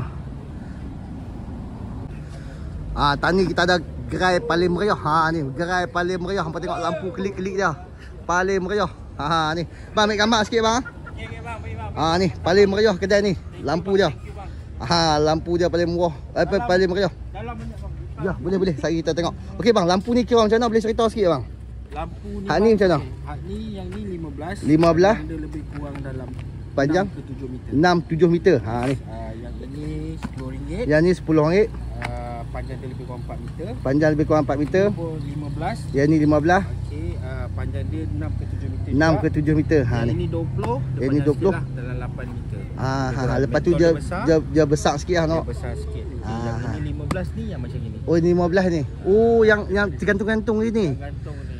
Ha, tadi kita ada gerai paling meriah. Ha ni, gerai paling meriah. Hampa tengok lampu kelip-kelip dia. Paling meriah. Ha ni. Bang ambil gambar sikit bang. Okey okey bang, bagi bang. Ha ni, paling meriah kedai ni. Lampu dia. Ha, lampu dia paling murah. Apa eh, paling meriah. Dalam banyak bang. Ya, boleh boleh. Saya kita tengok. Okey bang, lampu ni kira macam mana? Boleh cerita sikit bang? Lampu ni. Hak ni macam mana? Hak ni yang ni lima belas. lima belas. Yang dia lebih kurang dalam Panjang? enam ke tujuh meter. enam tujuh meter. Ha ni. Uh, yang ini sepuluh ringgit. Yang ni sepuluh ringgit. Uh, panjang dia lebih kurang empat meter. Panjang lebih kurang empat meter. lima belas. Yang ni lima belas. Okey, uh, panjang dia enam ke tujuh meter. enam ke tujuh meter. Ha Yang ni. ini dua puluh. Yang ni dua puluh. Lah, dalam lapan meter. Ah, Dia ha, ha. berat. Lepas tu Mentol dia besar, dia, dia besar sikit lah dia tengok. besar sikit. Ah, Yang ha. ini lima belas ni yang macam ini. Oh, ni lima belas ni. Oh, yang yang tergantung-gantung ni ni. Gantung ni.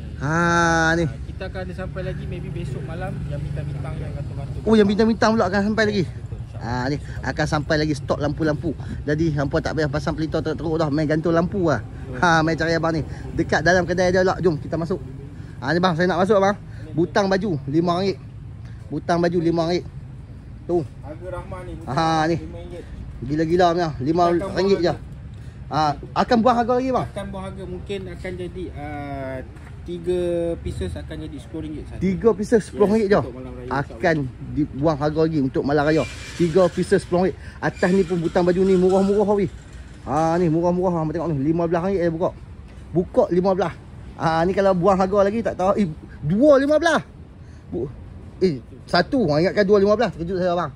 Ha ni. Ah, kita akan ada sampai lagi maybe besok malam yang bintang-bintang yang gantung-gantung. Oh, yang bintang-bintang pula akan sampai lagi. Betul, insya-Allah. Ha ni akan sampai lagi stok lampu-lampu. Jadi hampa tak payah pasang pelita teruk-teruk dah, main gantung lampu lah. Ha, main cari abang ni. Dekat dalam kedai dia pula. Jom kita masuk. Ha ni bang, saya nak masuk bang. Butang baju lima ringgit. Butang baju lima ringgit. Tu. Harga Rahman ni. Ha, ni. lima ringgit. Gila-gila punya. lima ringgit je. Ha, akan buang harga lagi bang. Akan buang harga mungkin akan jadi uh, tiga pieces akan jadi sepuluh ringgit saja. tiga pieces sepuluh ringgit je. untuk malam raya, Akan dibuang harga lagi untuk malam raya. tiga pieces sepuluh ringgit. Atas ni pun butang baju ni murah-murah weh. Ha ni murah-murah hang tengok ni lima belas ringgit eh buka. Buka lima belas. Ha ni kalau buang harga lagi tak tahu eh dua lima belas. Bu, eh satu hang ingatkan dua lima belas terkejut saya bang.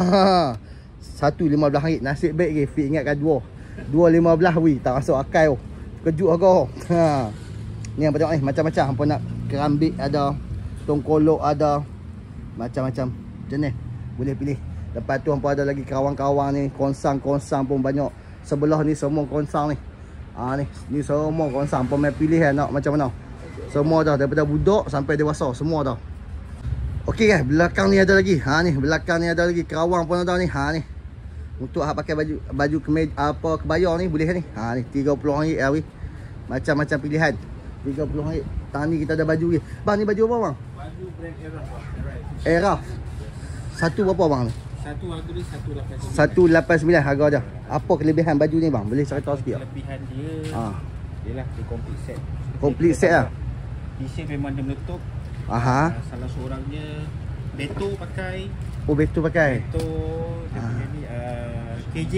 Ha satu lima belas ringgit nasib baik ke fit ingatkan dua. dua lima belas weh tak masuk akal. Terkejut harga. Ha. Ni yang tengok ni macam-macam hampa nak kerambik ada, tongkolok ada, macam-macam. Macam ni boleh pilih. Lepas tu hampa ada lagi kawan-kawan ni, konsang-konsang pun banyak. Sebelah ni semua konsang ni. Ah ni, ni semua konsang. Hampa main pilih kan nak macam mana. Semua dah daripada budak sampai dewasa semua dah. Okey kan, belakang ni ada lagi. Ha ni, belakang ni ada lagi kerawang pun ada ni. Ha ni. Untuk hak pakai baju baju kemeja apa kebaya ni boleh ni. Ha ni tiga puluh ringgit ah weh. Macam-macam pilihan. tiga puluh ringgit. Tang ni kita ada baju ni. Bang ni baju apa bang? Baju brand Era. Era. Satu berapa bang ni? Satu harga dia satu lapan sembilan. satu lapan sembilan harga dia. Apa kelebihan baju ni bang? Boleh cerita sikit tak? Kelebihan dia. Ha. Yalah dia complete set. Complete set lah. T-shirt memang dia meletup. Aha. Uh, salah seorangnya Beto pakai. Oh betul pakai. Beto dia Ah. punya ni uh, K J.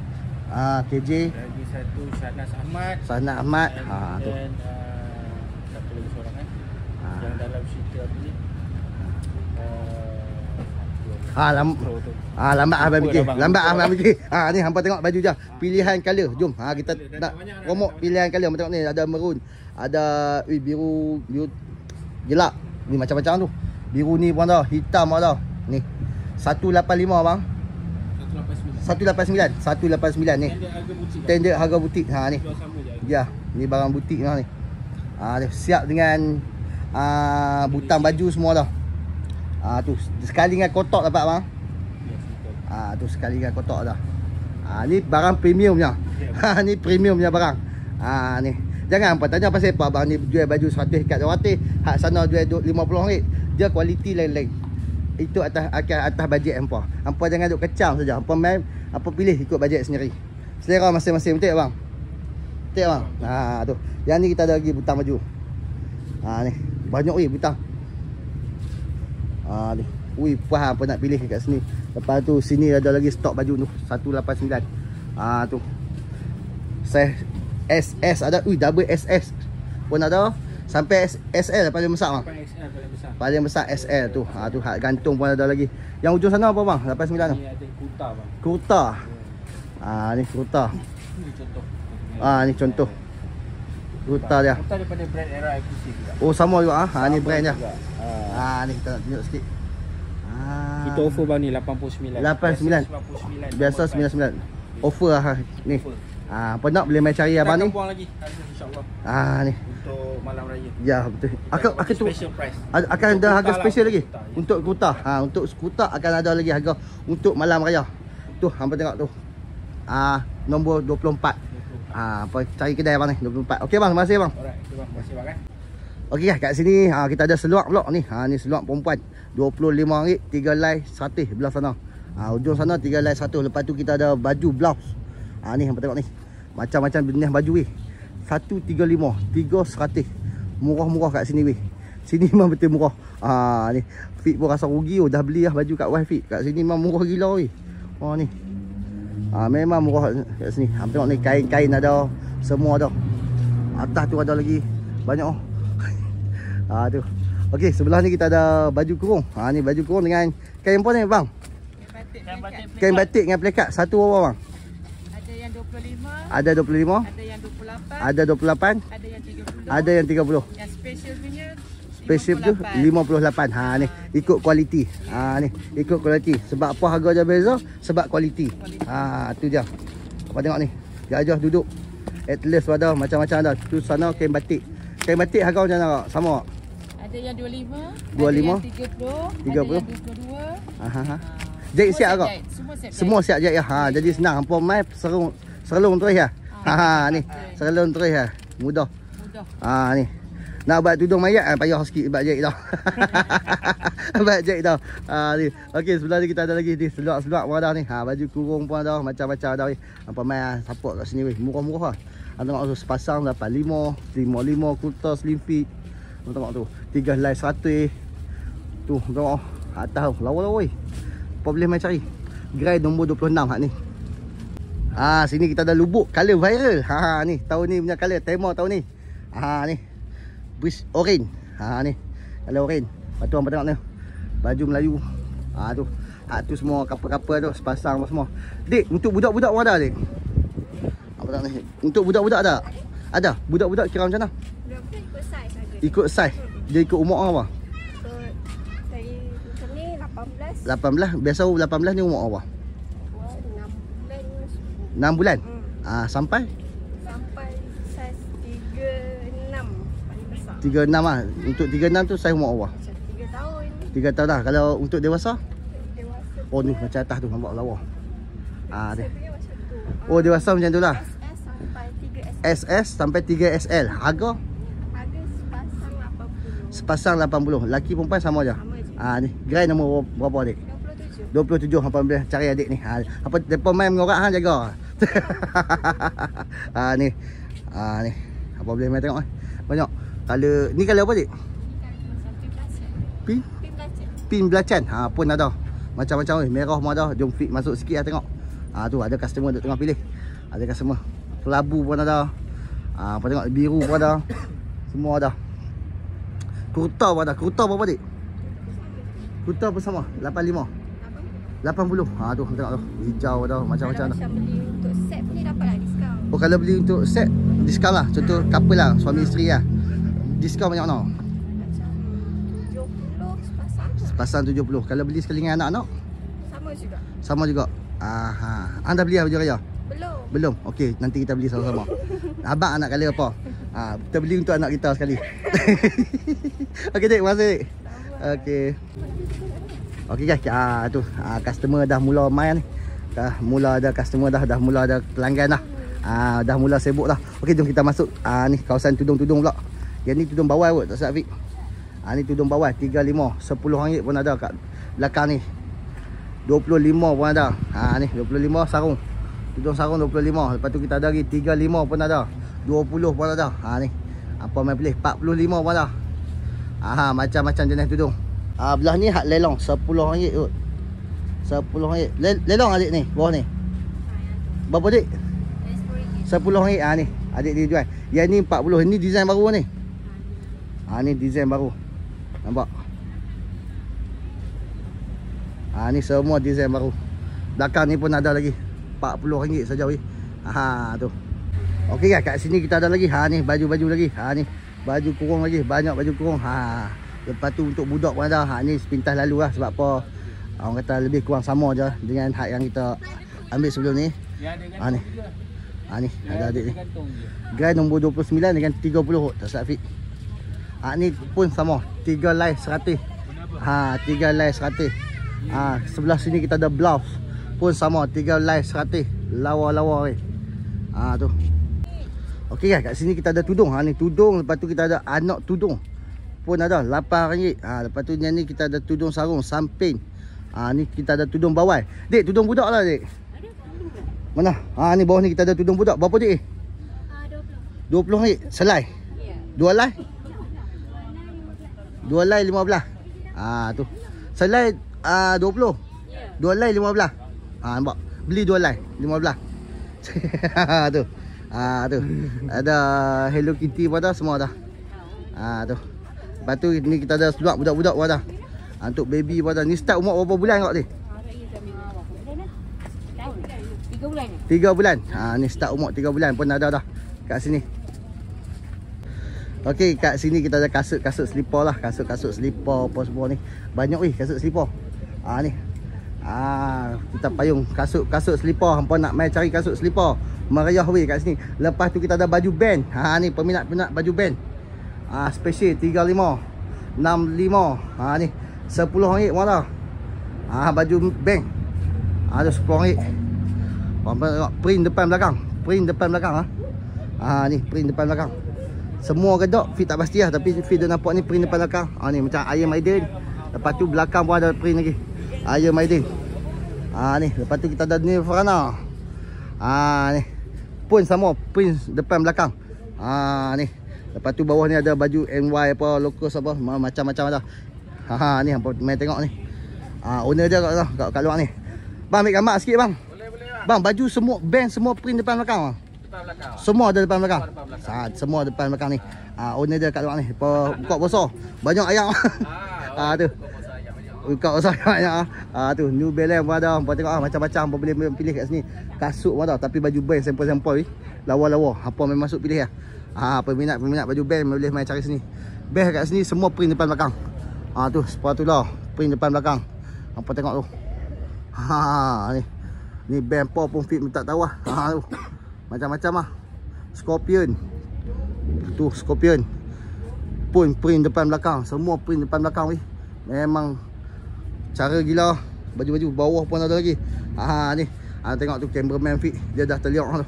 Ah K J. Lagi satu Syahnas Ahmad. Sana Ahmad. And Ha tu. then uh, satu lagi seorang kan. Ah. Yang dalam cerita apa ni? Uh, Ah lam Pro tu. Ah lambat abang Lupa fikir. dah, bang. Lambat Lupa abang dah. fikir. Ah ni hampa tengok baju je. Pilihan color. Jom. Ha kita Dah nak banyak dah, promote dah pilihan color. Hampa tengok ni ada maroon, ada ui, biru biru gelap. Ni macam-macam tu. Biru ni pun ada, hitam ada. Ni. seratus lapan puluh lima bang. seratus lapan puluh sembilan. seratus lapan puluh sembilan. seratus lapan puluh sembilan ni. Standard harga butik. Standard harga butik. Ha ni. Jual sama je. Ya, ni barang butik memang ni. Ah dia siap dengan ah butang baju semua dah. Ah tu sekali dengan kotak dapat bang. Yes, betul. Ah tu sekali dengan kotak dah. Ah ni barang premiumnya. Ha ni premiumnya barang. Ah ni. Jangan apa tanya pasal apa bang ni jual baju seratus kat seratus, hak sana jual lima puluh ringgit. Dia kualiti lain-lain. Itu atas akan atas bajet hampa. Hampa jangan duk kecam saja. Hampa main apa pilih ikut bajet sendiri. Selera masing-masing betul tak bang? Betul bang. Ha tu. Yang ni kita ada lagi butang baju. Ha ni. Banyak weh butang. Ha ni. Ui puas apa nak pilih kat sini. Lepas tu sini ada lagi stok baju tu seratus lapan puluh sembilan. Ha tu. Saya S S ada. Ui double S S pun ada. Sampai S L paling besar bang. Sampai X L paling besar. Paling besar S L tu. Ha tu hak gantung pun ada lagi. Yang ujung sana apa bang? lapan puluh sembilan tu. Ni ada kuta bang. Kurta. Ha ni kurta. Ni contoh. Ha ni contoh. Kurta dia. Kuta daripada brand Era eksklusif juga. Oh sama juga ah. Ha ni Sama brand dia. juga. Ha. Ha ni kita nak tunjuk sikit. Ha. Kita offer bang ni lapan puluh sembilan. lapan puluh sembilan. Biasa sembilan puluh sembilan. Biasa sembilan puluh sembilan. Offer lah ni. Offer. Ha apa nak boleh main cari abang ni. Kita akan buang lagi harga insya-Allah Ha ni. untuk malam raya. Ya betul. Akan akan tu special price. Ada- akan Untuk ada harga skuter special lah, lagi skuter, ya. untuk skuter. Ha untuk skuter akan ada lagi harga untuk malam raya. Tu hampa tengok tu. Ah nombor dua puluh empat. Ah apa cari kedai abang ni dua puluh empat. Okey bang, terima kasih bang. Alright, okay, bang. Terima kasih bang kan. Okey kat sini ha, kita ada seluar pula ni. Ha ni seluar perempuan. dua puluh lima ringgit, tiga helai seratus belah sana. Ha, ujung sana tiga helai seratus. Lepas tu kita ada baju blouse. Ha, ni hampa tengok ni. Macam-macam jenis baju weh. seratus tiga puluh lima, tiga seratus. Murah-murah kat sini weh. Sini memang betul murah. Ha ni, Fit pun rasa rugi oh, dah beli lah baju kat Fit. Kat sini memang murah gila weh. Oh ni. Ha, memang murah kat sini. Hampa tengok ni, kain-kain ada, semua ada. Atas tu ada lagi banyak oh. Ha tu. Okey, sebelah ni kita ada baju kurung. Ha ni baju kurung dengan kain apa ni bang? Kain batik. Kain batik dengan plekat. Satu berapa bang? Ada yang dua puluh lima. Ada dua puluh lima. Ada yang dua puluh lapan. Ada dua puluh lapan. Ada yang tiga puluh. Ada yang tiga puluh. Yang special punya Spesial tu lima puluh lapan. Ha ni, ikut kualiti. Ha ni, ikut kualiti. Sebab apa harga dia beza? Sebab kualiti. Ha tu je. Apa tengok ni. Gajah duduk. At least ada macam-macam ada. Tu sana kain batik. Kain batik harga macam mana? Sama tak? ada yang dua puluh lima, dua puluh lima, ada yang tiga puluh, tiga puluh. ada yang dua puluh dua. Ha ha. Jahit siap agak. Semua siap. Semua siap jahit ya. Ha jadi senang. Hampa mai serung serlung terus ya. Ha ha ni. Serlung terus ya. Mudah. Mudah. Ha ni. Nak buat tudung mayat ah payah sikit buat jahit dah. Buat jahit dah. Ha ni. Okey, sebelah ni kita ada lagi ni seluar-seluar pun ada ni. Ha baju kurung pun ada, macam-macam ada weh. Hampa mai support kat sini weh. Murah-murah ah. Ada tengok tu sepasang lapan puluh lima, lima puluh lima kurta slim fit. Tengok tu tiga helai seratus. Tu tengok atas tu lawa-lawa weh. Apa boleh mai cari? Grade nombor dua puluh enam hak ni. Ha sini kita ada lubuk color viral. Ha ni tahun ni punya color tema tahun ni. Ha ni. Bris orange. Ha ni. Color orange. Lepas tu hampa tengok ni. Baju Melayu. Ha tu. Ha tu semua kapal-kapal tu sepasang apa semua. Dik, untuk budak-budak pun ada dik. Apa tengok ni. Untuk budak-budak ada? Ada. Budak-budak kira macam mana? Budak-budak ikut saiz saja. Ikut saiz. Dia ikut umur apa? Ikut saya macam ni lapan belas. lapan belas. Biasa lapan belas ni umur apa? enam bulan. enam bulan. Hmm. Ah ha, sampai Sampai saiz tiga puluh enam paling besar. tiga puluh enam ah. Untuk tiga puluh enam tu saiz umur apa? Macam tiga tahun. tiga tahun dah. Kalau untuk dewasa? Dewasa. Oh ni macam atas tu nampak lawa. Ah Saya dia. punya macam tu. Oh dewasa macam tu lah. S S sampai tiga S. S S sampai tiga S L. Harga Harga sepasang lapan puluh. sepasang lapan puluh. Laki perempuan sama je. Sama je. Ah ni. Grade nombor berapa adik? dua puluh tujuh. dua puluh tujuh. Hampa boleh cari adik ni. Ha apa depa main mengorak hang jaga. Ah ni. Ah ni. Apa boleh main tengok eh. Banyak. Color ni color apa dik? Pink. Pin belacan. Pin belacan. Ha pun ada. Macam-macam weh. Merah pun ada. Jom fit masuk sikit lah tengok. Ha tu ada customer duk tengah pilih. Ada customer. Kelabu pun ada. Ha apa tengok biru pun ada. Semua ada. Kurta pun ada. Kurta berapa dik? Kurta pun sama. lapan puluh lima. lapan puluh. Ha tu tengok tu. Hijau ada macam-macam Kalau dah. macam beli untuk set ni dapatlah diskaun. Oh kalau beli untuk set diskaun lah. Contoh couple lah, suami isteri lah. Diskaun banyak mana? Macam tujuh puluh sepasang. Pasang tujuh puluh. Kalau beli sekali dengan anak-anak Sama juga. sama juga. Aha. Anda beli baju raya? Belum. Belum. Okey, nanti kita beli sama-sama. Abang anak kali apa? Ha, kita beli untuk anak kita sekali. Okey dik, terima kasih dik. Okey. Okey guys, ah tu ah, customer dah mula main ni. Dah mula ada customer dah dah mula ada pelanggan dah. Ah dah mula sibuk dah. Okey, jom kita masuk ah ni kawasan tudung-tudung pula. Yang ni tudung bawal kot, tak silap Fik. Ah ni tudung bawal tiga puluh lima, sepuluh ringgit pun ada kat belakang ni. dua puluh lima pun ada. Ha ni dua puluh lima sarung. Tudung sarung dua puluh lima. Lepas tu kita ada lagi tiga puluh lima pun ada. dua puluh pun ada. Ha ni. Apa main pilih? empat puluh lima pun ada. Ha macam-macam jenis tudung. Ah belah ni hak lelong sepuluh ringgit kot. sepuluh ringgit. Le lelong adik ni, bawah ni. Berapa dik? sepuluh ringgit. Ha ni. Adik dia jual. Yang ni empat puluh. Ini design baru ni. Ha ni design baru. Nampak? Ha ni semua design baru. Belakang ni pun ada lagi. empat puluh ringgit saja weh. Ha tu. Okey guys, kat sini kita ada lagi. Ha ni baju-baju lagi. Ha ni baju kurung lagi. Banyak baju kurung. Ha. Lepas tu untuk budak pun ada. Ha ni sepintas lalu lah. Sebab apa? Orang kata lebih kurang sama je dengan hak yang kita ambil sebelum ni. Ha ni. Ha ni ada adik ni. Grade nombor dua puluh sembilan dengan tiga puluh. Tak silap Fik. Ha ni pun sama. tiga helai seratus. Ha tiga helai seratus. Ha sebelah sini kita ada blouse. Pun sama tiga helai seratus. Lawa-lawa weh. Ha tu. Okey guys, kat sini kita ada tudung. Ha ni tudung, lepas tu kita ada anak tudung. pun ada lapan ringgit. Ha, lepas tu yang ni kita ada tudung sarung samping. Ha, ni kita ada tudung bawal. Dek, tudung budak lah dek. Mana? Ha, ni bawah ni kita ada tudung budak. Berapa dek? Ah, dua puluh. dua puluh ringgit. Selai. Ya. Dua lai. Dua lai lima belas. Ha, tu. Selai uh, dua puluh. Ya. Dua lai lima belas. Ha, nampak? Beli dua lai lima belas. Tu. Ha, tu. Ada Hello Kitty pun dah, semua dah. Ha, tu. Lepas tu ni kita ada seluar budak-budak pun dah. Ha, untuk baby pun dah. Ni start umur berapa bulan kau ni? Tiga bulan ni. Tiga bulan. Ha, ni start umur tiga bulan pun ada dah kat sini. Okey, kat sini kita ada kasut-kasut slipper lah. Kasut-kasut slipper apa semua ni. Banyak weh kasut slipper. Ha, ni. Ha, kita payung kasut-kasut slipper. Hampa nak main cari kasut slipper, meriah weh kat sini. Lepas tu kita ada baju band. Ha, ni peminat-peminat baju band. Ha, special tiga puluh lima, enam puluh lima. Ha, ni sepuluh ringgit mana? Ha, baju band. Ada sepuluh ringgit. Hampa tengok print depan belakang. Print depan belakang ha. Ha, ni print depan belakang. Semua kedok fit tak pasti lah, tapi fit dia nampak ni print depan belakang. Ha, ni macam Iron Maiden. Lepas tu belakang pun ada print lagi. Iron Maiden. Ha, ni lepas tu kita ada Nirvana. Ha, ni pun sama print depan belakang. Ha, ni lepas tu bawah ni ada baju N Y apa, locus apa, macam-macam ada. Ha, ni hampa main tengok ni. Ha, owner dia kat, kat, kat luar ni. Bang ambil gambar sikit bang. Boleh, boleh bang. Bang, baju semua band semua print depan belakang bang. Depan belakang. Semua ada depan belakang. Semua depan belakang. Saat semua depan belakang ni. Ah, owner dia kat luar ni. Apa buka besar. Banyak ayam. Ah, tu. Buka besar banyak ah. Ah, tu New Balance pun ada. Apa tengok ah macam-macam apa boleh pilih kat sini. Kasut pun ada, tapi baju band sampel-sampel ni. Lawa-lawa. Apa memang masuk pilih lah. Ah, peminat-peminat baju band boleh main cari sini. Band kat sini semua print depan belakang. Ah, tu sepatutlah print depan belakang. Apa tengok tu. Ha, ni. Ni band pop pun fit tak tahu lah. Ha, tu. Macam-macam lah. Scorpion. Tu Scorpion. Pun print depan belakang. Semua print depan belakang weh. Memang cara gila. Baju-baju bawah pun ada lagi. Ha, ni. Ha, tengok tu cameraman fit. Dia dah terliok tu.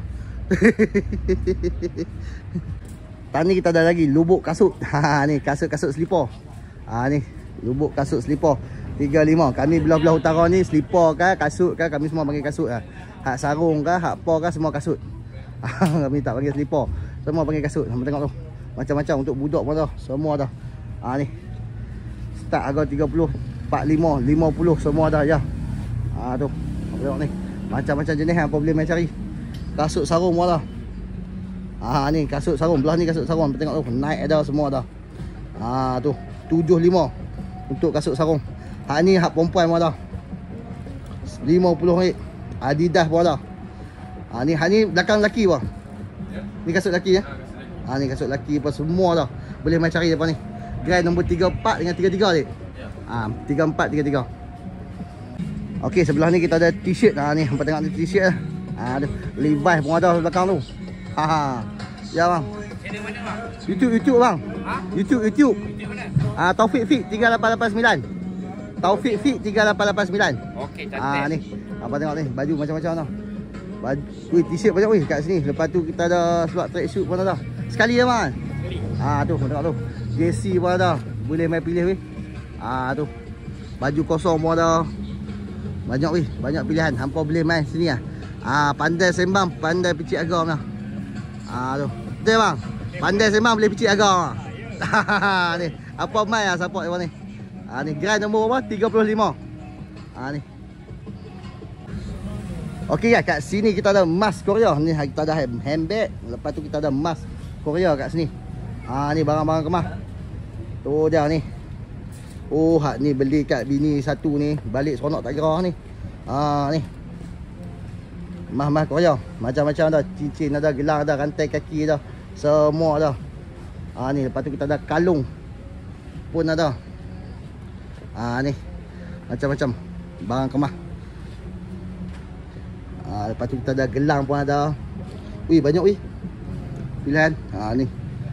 Tadi kita ada lagi lubuk kasut. Ha, ni kasut-kasut slipper. Ha, ni lubuk kasut slipper tiga puluh lima. Kami belah-belah utara ni slipper kan, kasut kan, kami semua panggil kasut lah. Hak sarung kan, hak apa kan, semua kasut. Kami tak panggil slipper, semua panggil kasut. Sampai tengok tu. Macam-macam untuk budak pun dah. Semua dah. Ha, ni start harga tiga puluh, empat puluh lima, lima puluh semua dah ya. Ha, tu. Tengok ni. Macam-macam jenis apa boleh main cari. Kasut sarung pun dah. Ha, ni kasut sarung. Belah ni kasut sarung. Tengok tu. Naik dah semua dah. Ha, tu. tujuh puluh lima untuk kasut sarung. Hak ni hak perempuan pun ada. lima puluh ringgit. Adidas pun ada. Ha, ni hak ni belakang lelaki pun. Ni kasut lelaki ya. Ha, ni kasut lelaki pun semua dah. Boleh main cari depan ni. Grade nombor tiga puluh empat dengan tiga puluh tiga dik. Ha, tiga puluh empat, tiga puluh tiga. Okey, sebelah ni kita ada t-shirt. Ha, ni hampa tengok ni t-shirt lah. Ha, ada Levi's pun ada belakang tu. Ha, ha. Ya bang. Channel mana bang? YouTube, YouTube bang. Ha? YouTube, YouTube. YouTube mana? Ah, Taufik Fit tiga lapan lapan sembilan. Taufik Fit tiga lapan lapan sembilan. Okey, cantik. Ah, ni. Apa tengok ni, baju macam-macam tau. Baju, wih, t-shirt banyak weh kat sini. Lepas tu kita ada seluar track suit pun ada. Sekali je man. Ah, tu tengok tu. J C pun ada. Boleh main pilih weh. Ah, tu. Baju kosong pun ada. Banyak weh, banyak pilihan. Hampa boleh main sini ah. Ah, pandai sembang, pandai picit agam lah. Ah, tu. Betul bang. Pandai sembang boleh picit agam. Ni, apa mai ah support depan ni. Ha, ni grand nombor berapa? tiga puluh lima. Ha, ni. Okey guys, kat sini kita ada mask Korea. Ni kita ada handbag. Lepas tu kita ada mask Korea kat sini. Ha, ni barang-barang kemas. Tu dia ni. Oh, hak ni beli kat bini satu ni. Balik seronok tak kira ni. Ha, ni. Mas-mas Korea. Macam-macam ada. Cincin ada, gelang ada, rantai kaki ada. Semua ada. Ha, ni lepas tu kita ada kalung pun ada. Ha, ni macam-macam barang kemas. Ha, lepas tu kita ada gelang pun ada. Wih, banyak wih pilihan. Ha, ni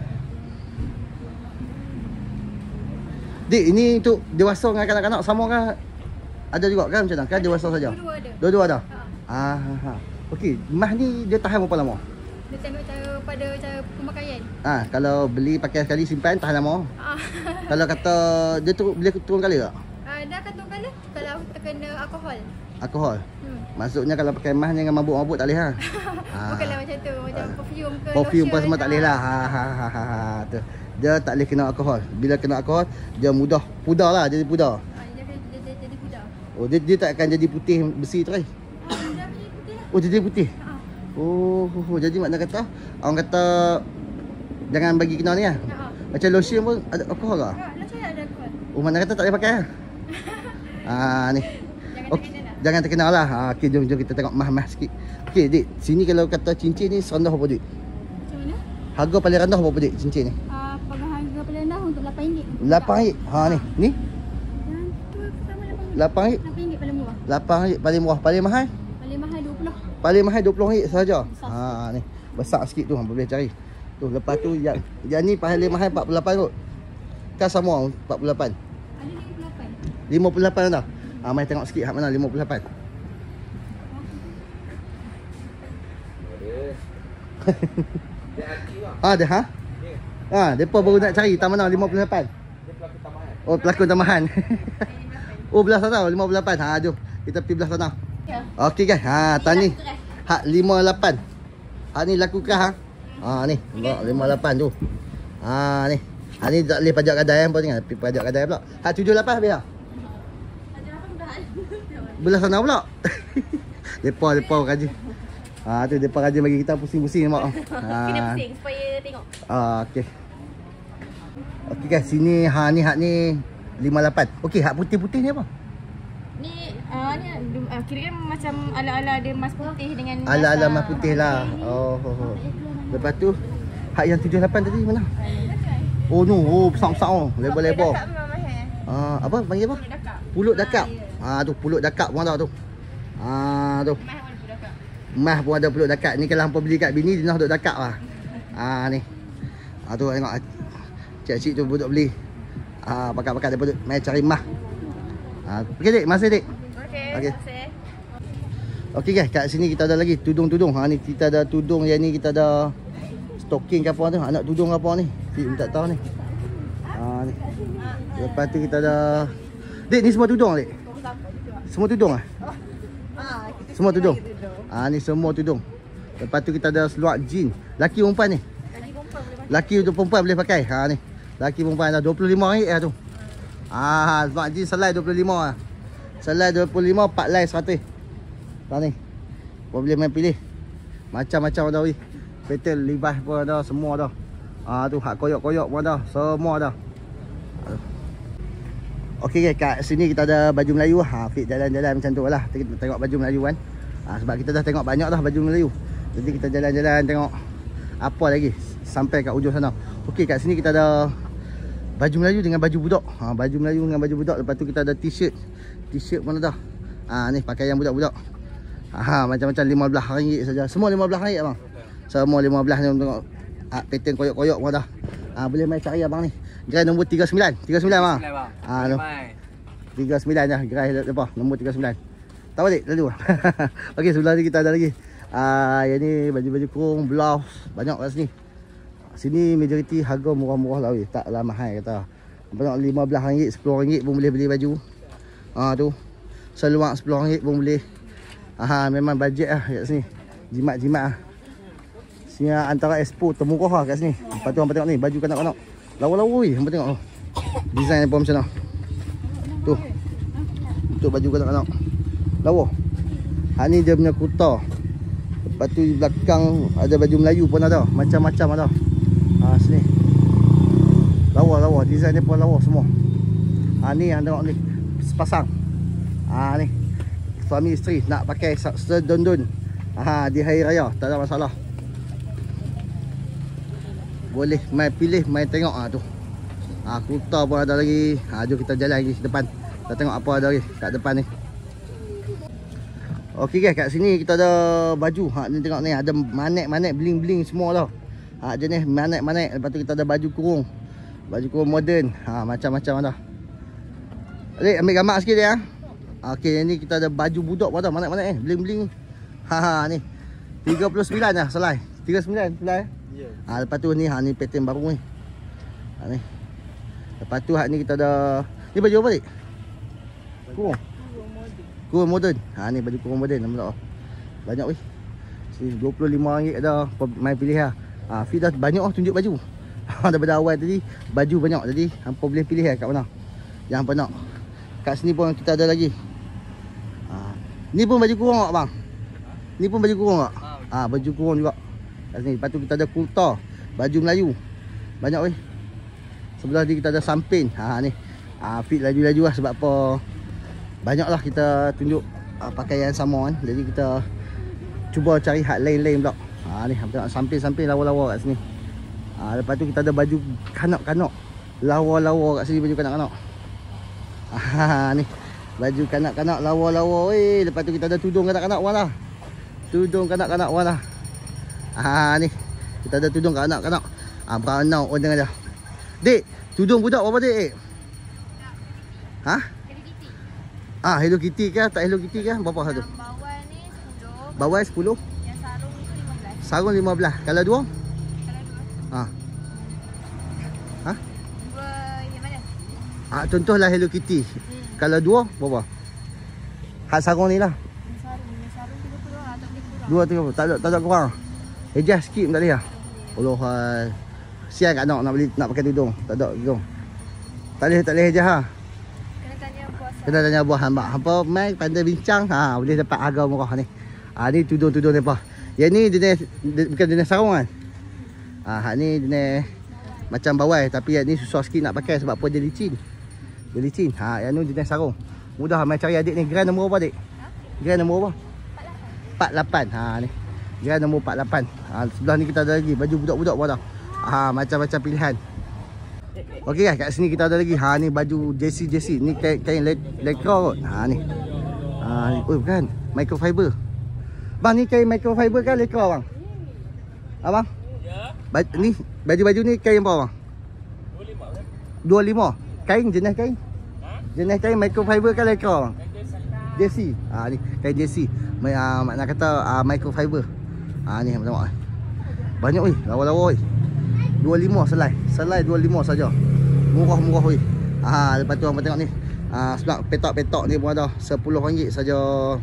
Dik, ini untuk dewasa dengan kanak-kanak sama kan? Ada juga kan macam mana? Kan dewasa saja? Dua-dua ada. Dua-dua ada? Ha. Ah, ha, ha. Okey, mas ni dia tahan berapa lama? Dia tengok cara pada cara pemakaian. Ah, ha, kalau beli pakai sekali simpan tahan lama. Ah, Kalau kata dia tu boleh turun kali tak? Ah, dah kata kali kalau terkena alkohol. Alkohol. Hmm. Maksudnya kalau pakai mask ni dengan mabuk-mabuk tak boleh ha. Bukanlah macam tu, macam perfume ke Perfume pun lotion. semua tak boleh lah. Ha ha ha ha. ha. Tu. Dia tak boleh kena alkohol. Bila kena alkohol, dia mudah pudar lah, jadi pudar. Ah, dia jadi jadi, jadi pudar. Oh, dia, dia tak akan jadi putih besi tu kan? Ah, dia dah jadi putih lah. Oh, dia jadi putih. Ah. Oh, oh, oh, jadi makna kata orang kata jangan bagi kena ni lah. Ah. Macam lotion pun ada alkohol ke? Ah, lotion ada alkohol. Oh, makna kata tak boleh pakai lah. Ah, ni. Jangan Okey, terkena lah. jangan terkena lah. Ha, okey, jom jom kita tengok mah-mah sikit. Okey, Dik. Sini kalau kata cincin ni rendah apa, Dik? Macam mana? Harga paling rendah berapa, Dik, cincin ni? Ah, pagar harga paling rendah untuk lapan ringgit. lapan ringgit. Ha ni. Ni Yang tu pertama lapan ringgit. lapan ringgit. lapan ringgit paling murah. lapan ringgit paling murah. Paling mahal? Paling mahal dua puluh. Paling mahal dua puluh ringgit sahaja. Besar. Ha ni. Besar sikit tu, hang boleh cari. Tu lepas tu yang yang ni paling mahal empat puluh lapan kot. Kan sama empat puluh lapan. Ada lima puluh lapan. lima puluh lapan dah. Ha, mari tengok sikit hak mana lima puluh lapan. Ah, ada ha? Ha, depa baru nak cari tak mana lima puluh lapan. Oh, pelakon tambahan. Oh, belah sana lima puluh lapan. Ha, jom kita pergi belah sana. Ya. Okey guys. Ha, tani. Hak lima puluh lapan. Hak ni laku kerah ha. Ha ni, lima puluh lapan tu. Ha ni. Ha ni tak boleh pajak gadai apa tengah, pergi pajak gadai pula. Hak tujuh puluh lapan habis dah. Belah sana pula. Depa depa kaji. Ha tu depa kaji bagi kita pusing-pusing mak. Ha. Kena pusing supaya tengok. Ah okey. Okey guys, sini ha ni hak ni lima puluh lapan. Okey, hak putih-putih ni apa? Ni uh, ni uh, kira kan macam ala-ala ada emas putih dengan Ala-ala emas putih lah. Oh, oh, oh. Lepas tu hak yang tujuh puluh lapan tadi mana? Oh no, oh besar-besar oh. Lebar-lebar. Ah apa panggil apa? Pulut dakap. Ah tu pulut dakap pun ada tu. Ah tu. Emas pun ada pulut dakap. Ni kalau hangpa beli kat bini dia nak duk dakap lah. Ah ni. Ah tu tengok cik-cik tu duk beli. Ah pakat-pakat depa duk mai cari emas. Ah okey dik, masih dik. Okey. Okey. Okey. Okey guys, kat sini kita ada lagi tudung-tudung. Ha ni kita ada tudung, yang ni kita ada stocking ke apa tu, anak tudung ke apa ni. Kita tak tahu ni. Ha ni. Lepas tu kita ada dik, ni semua tudung dik. Semua tudung ah? Ah, Semua tudung. Ah ni semua tudung. Lepas tu kita ada seluar jean. Laki perempuan ni. Laki untuk perempuan boleh pakai. Ha ni. Laki perempuan dah dua puluh lima ringgit lah tu. Ah, seluar jean selai dua puluh lima ah. Selai dua puluh lima, empat lai seratus. Tak ni. Kau boleh main pilih. Macam-macam ada weh. Petal Levi's pun ada, semua ada. Ah tu hak koyak-koyak pun ada, semua ada. Okey guys, kat sini kita ada baju Melayu. Ha, fit jalan-jalan macam tu lah. Kita tengok baju Melayu kan. Ha, sebab kita dah tengok banyak dah baju Melayu. Jadi kita jalan-jalan tengok apa lagi sampai kat ujung sana. Okey, kat sini kita ada baju Melayu dengan baju budak. Ha, baju Melayu dengan baju budak. Lepas tu kita ada t-shirt. T-shirt mana dah? Ha, ni pakaian budak-budak. Ha, macam-macam lima belas ringgit saja. Semua lima belas ringgit abang. Semua lima belas ni tengok. Ha, pattern koyak-koyak pun dah. Ha, boleh mai cari abang ni. Gerai nombor tiga puluh sembilan. tiga puluh sembilan bang. Ha, no. tiga puluh sembilan dah gerai depa, nombor tiga puluh sembilan. Tahu dik lalu. Okey, sebelah ni kita ada lagi. Ah, yang ni baju-baju kurung, blouse, banyak kat sini. Sini majoriti harga murah-murah lah weh, taklah mahal kata. Banyak lima belas ringgit, sepuluh ringgit pun boleh beli baju. Ah tu. Seluar sepuluh ringgit pun boleh. Ah, memang bajet lah kat sini. Jimat-jimat ah. Sini antara expo termurah lah kat sini. Lepas tu hangpa tengok ni baju kanak-kanak. Lawa-lawa weh, hangpa tengok. Oh. Design apa macam mana? Tu. Untuk baju kanak-kanak. Lawa. Ha ni dia punya kurta. Lepas tu di belakang ada baju Melayu pun ada. Macam-macam ada. Ha sini. Lawa-lawa, design dia pun lawa semua. Ha ni yang tengok ni sepasang. Ha ni. Suami isteri nak pakai sedondon. Ha di hari raya, tak ada masalah. Boleh mai pilih, mai tengok ah tu. Ha kurta pun ada lagi. Ha jom kita jalan lagi depan. Kita tengok apa ada lagi kat depan ni. Okey guys, kat sini kita ada baju. Ha ni tengok ni ada manet-manet bling-bling semua dah. Ha jenis manet-manet. Lepas tu kita ada baju kurung. Baju kurung moden. Ha macam-macam ada. Adik ambil gambar sikit dia. Ha. Okey, ni kita ada baju budak pun ada manet-manet eh, bling-bling. Ha ha ni. tiga puluh sembilan dah selai. tiga puluh sembilan selai. Ya. Ha lepas tu ni ha ni pattern baru ni. Ha ni. Lepas tu hak ni kita ada. Ni baju apa dik? Kurung. Kurung moden. Ha ni baju kurung moden nampak tak? Banyak weh. Sini dua puluh lima ringgit ada main pilih lah. Ha Fi dah banyak lah tunjuk baju. Daripada awal tadi baju banyak, jadi hampa boleh pilih lah kat mana yang hampa nak. Kat sini pun kita ada lagi. Ha ni pun baju kurung tak bang? Ni pun baju kurung tak? Ha baju kurung juga. Kat sini. Lepas tu kita ada kurta, baju Melayu. Banyak weh. Sebelah ni kita ada samping. Ha ni. Ha fit laju-laju lah sebab apa? Banyaklah kita tunjuk uh, pakaian sama kan. Jadi kita cuba cari hak lain-lain pula. Ha ni tengok samping-samping lawa-lawa kat sini. Ha lepas tu kita ada baju kanak-kanak. Lawa-lawa kat sini baju kanak-kanak. Ha ni. Baju kanak-kanak lawa-lawa weh. Lepas tu kita ada tudung kanak-kanak warna. Tudung kanak-kanak warna. Ha ni. Kita ada tudung kanak-kanak. Ah beranau on dengan dia. Dik, tudung budak berapa dik? Ha? Ah, Hello Kitty ke? Tak Hello Kitty ke? Berapa satu? Bawah ni sepuluh. Bawah sepuluh. Yang sarung ni lima belas. Sarung lima belas. Kalau dua? Kalau dua. Ha. Ha? Dua yang mana? Ah, contohlah Hello Kitty. Hmm. Kalau dua berapa? Hak sarung ni lah. Yang sarung, yang sarung tiga puluh lah, tak boleh kurang. Dua tiga puluh. Tak ada tak ada kurang. Adjust sikit pun tak boleh lah. Allah hai. Sial kat anak nak beli nak pakai tudung. Tak ada tudung. Tak boleh tak boleh adjust ha. Kena tanya puasa. Kena tanya buah hamba. Hampa mai pandai bincang. Ha boleh dapat harga murah ni. Ha ni tudung-tudung depa. Yang ni jenis bukan jenis sarung kan. Ha hak ni jenis macam bawai tapi yang ni susah sikit nak pakai sebab apa dia licin. Dia licin. Ha yang ni jenis sarung. Mudah mai cari adik ni. Geran nombor berapa adik? Ha? Geran nombor berapa? empat lapan. Ha ni. Geran nombor empat lapan. Ha sebelah ni kita ada lagi baju budak-budak pun ada. Ha macam-macam pilihan. Okey guys, kat sini kita ada lagi. Ha ni baju jersey jersey. Ni kain kain lekra kot. Ha ni. Ha ni. Oh bukan, microfiber. Bang ni kain microfiber kan lekra bang? Abang? Ya. Baj ni baju-baju ni kain apa bang? dua puluh lima. dua puluh lima. Kain jenis kain? Ha? Jenis kain microfiber kan lekra bang? Jersey. Ha ni kain jersey. Uh, makna kata uh, microfiber. Ha ni tengok. Banyak weh, lawa-lawa weh. dua puluh lima selai. Selai dua puluh lima saja. Murah-murah weh. Ha lepas tu hang tengok ni. Ah sebab petak-petak ni pun ada sepuluh ringgit saja.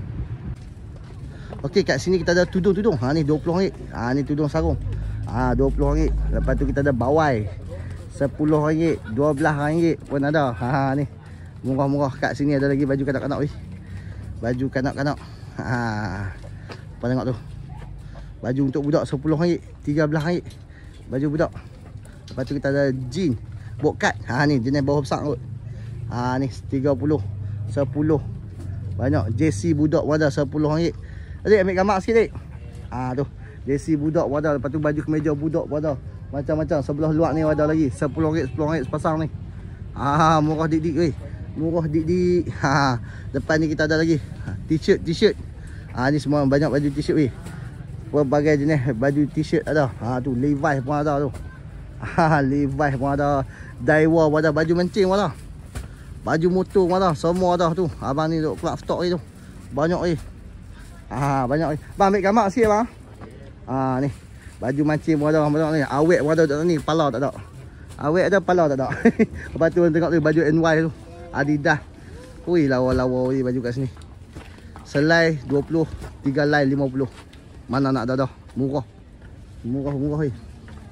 Okey, kat sini kita ada tudung-tudung. Ha ni dua puluh ringgit. Ha ni tudung sarung. Ha dua puluh ringgit. Lepas tu kita ada bawai. sepuluh ringgit, dua belas ringgit pun ada. Ha ni. Murah-murah. Kat sini ada lagi baju kanak-kanak weh. Baju kanak-kanak. Ha. Apa tengok tu? Baju untuk budak sepuluh ringgit, tiga belas ringgit. Baju budak. Lepas tu kita ada jean bokat. Ha ni jenis bawah besar kot. Ha ni tiga puluh, sepuluh. Banyak jersey budak pun ada sepuluh ringgit. Adik ambil gambar sikit dik. Ha tu. Jersey budak pun ada. Lepas tu baju kemeja budak pun ada. Macam-macam. Sebelah luar ni ada lagi. sepuluh ringgit, sepuluh ringgit sepasang ni. Ha murah dik-dik weh. Murah dik-dik. Ha depan ni kita ada lagi. Ha, t-shirt, t-shirt. Ha ni semua banyak baju t-shirt weh. Berbagai jenis baju t-shirt ada. Ha tu Levi's pun ada tu. Ha Levi's pun ada. Daiwa pun ada. Baju mencing pun ada. Baju motor pun ada. Semua ada tu. Abang ni duk club stock ni tu. Banyak weh. Ha banyak weh. Bang ambil gambar sikit bang. Ha ni. Baju mancing pun ada. Banyak ni. Awet pun ada tak ni. Pala tak ada. Awet ada, pala tak ada. Lepas tu tengok tu baju N Y tu. Adidas. Ui lawa-lawa weh baju kat sini. Selai dua puluh, tiga lai lima puluh. Mana nak dah dah. Murah. Murah-murah weh.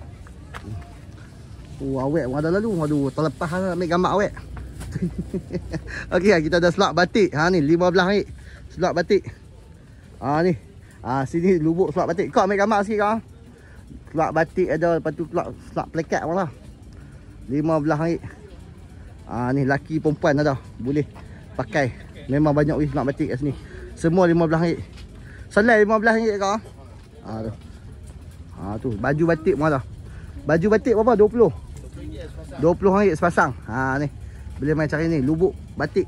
Oh awet pun ada lalu. Aduh terlepas lah ambil gambar awet. Okey kita ada selak batik. Ha ni lima belas ringgit. Selak batik. Ha ni. Ha sini lubuk selak batik. Kau ambil gambar sikit kau. Selak batik ada, lepas tu selak selak plekat pun lah. lima belas ringgit. Ha ni laki perempuan ada. Boleh pakai. Memang banyak weh selak batik kat sini. Semua lima belas ringgit. Selai lima belas ringgit kau. Ha tu. Ha tu baju batik pun ada. Baju batik berapa? dua puluh. dua puluh ringgit sepasang. Ha ni. Boleh main cari ni lubuk batik.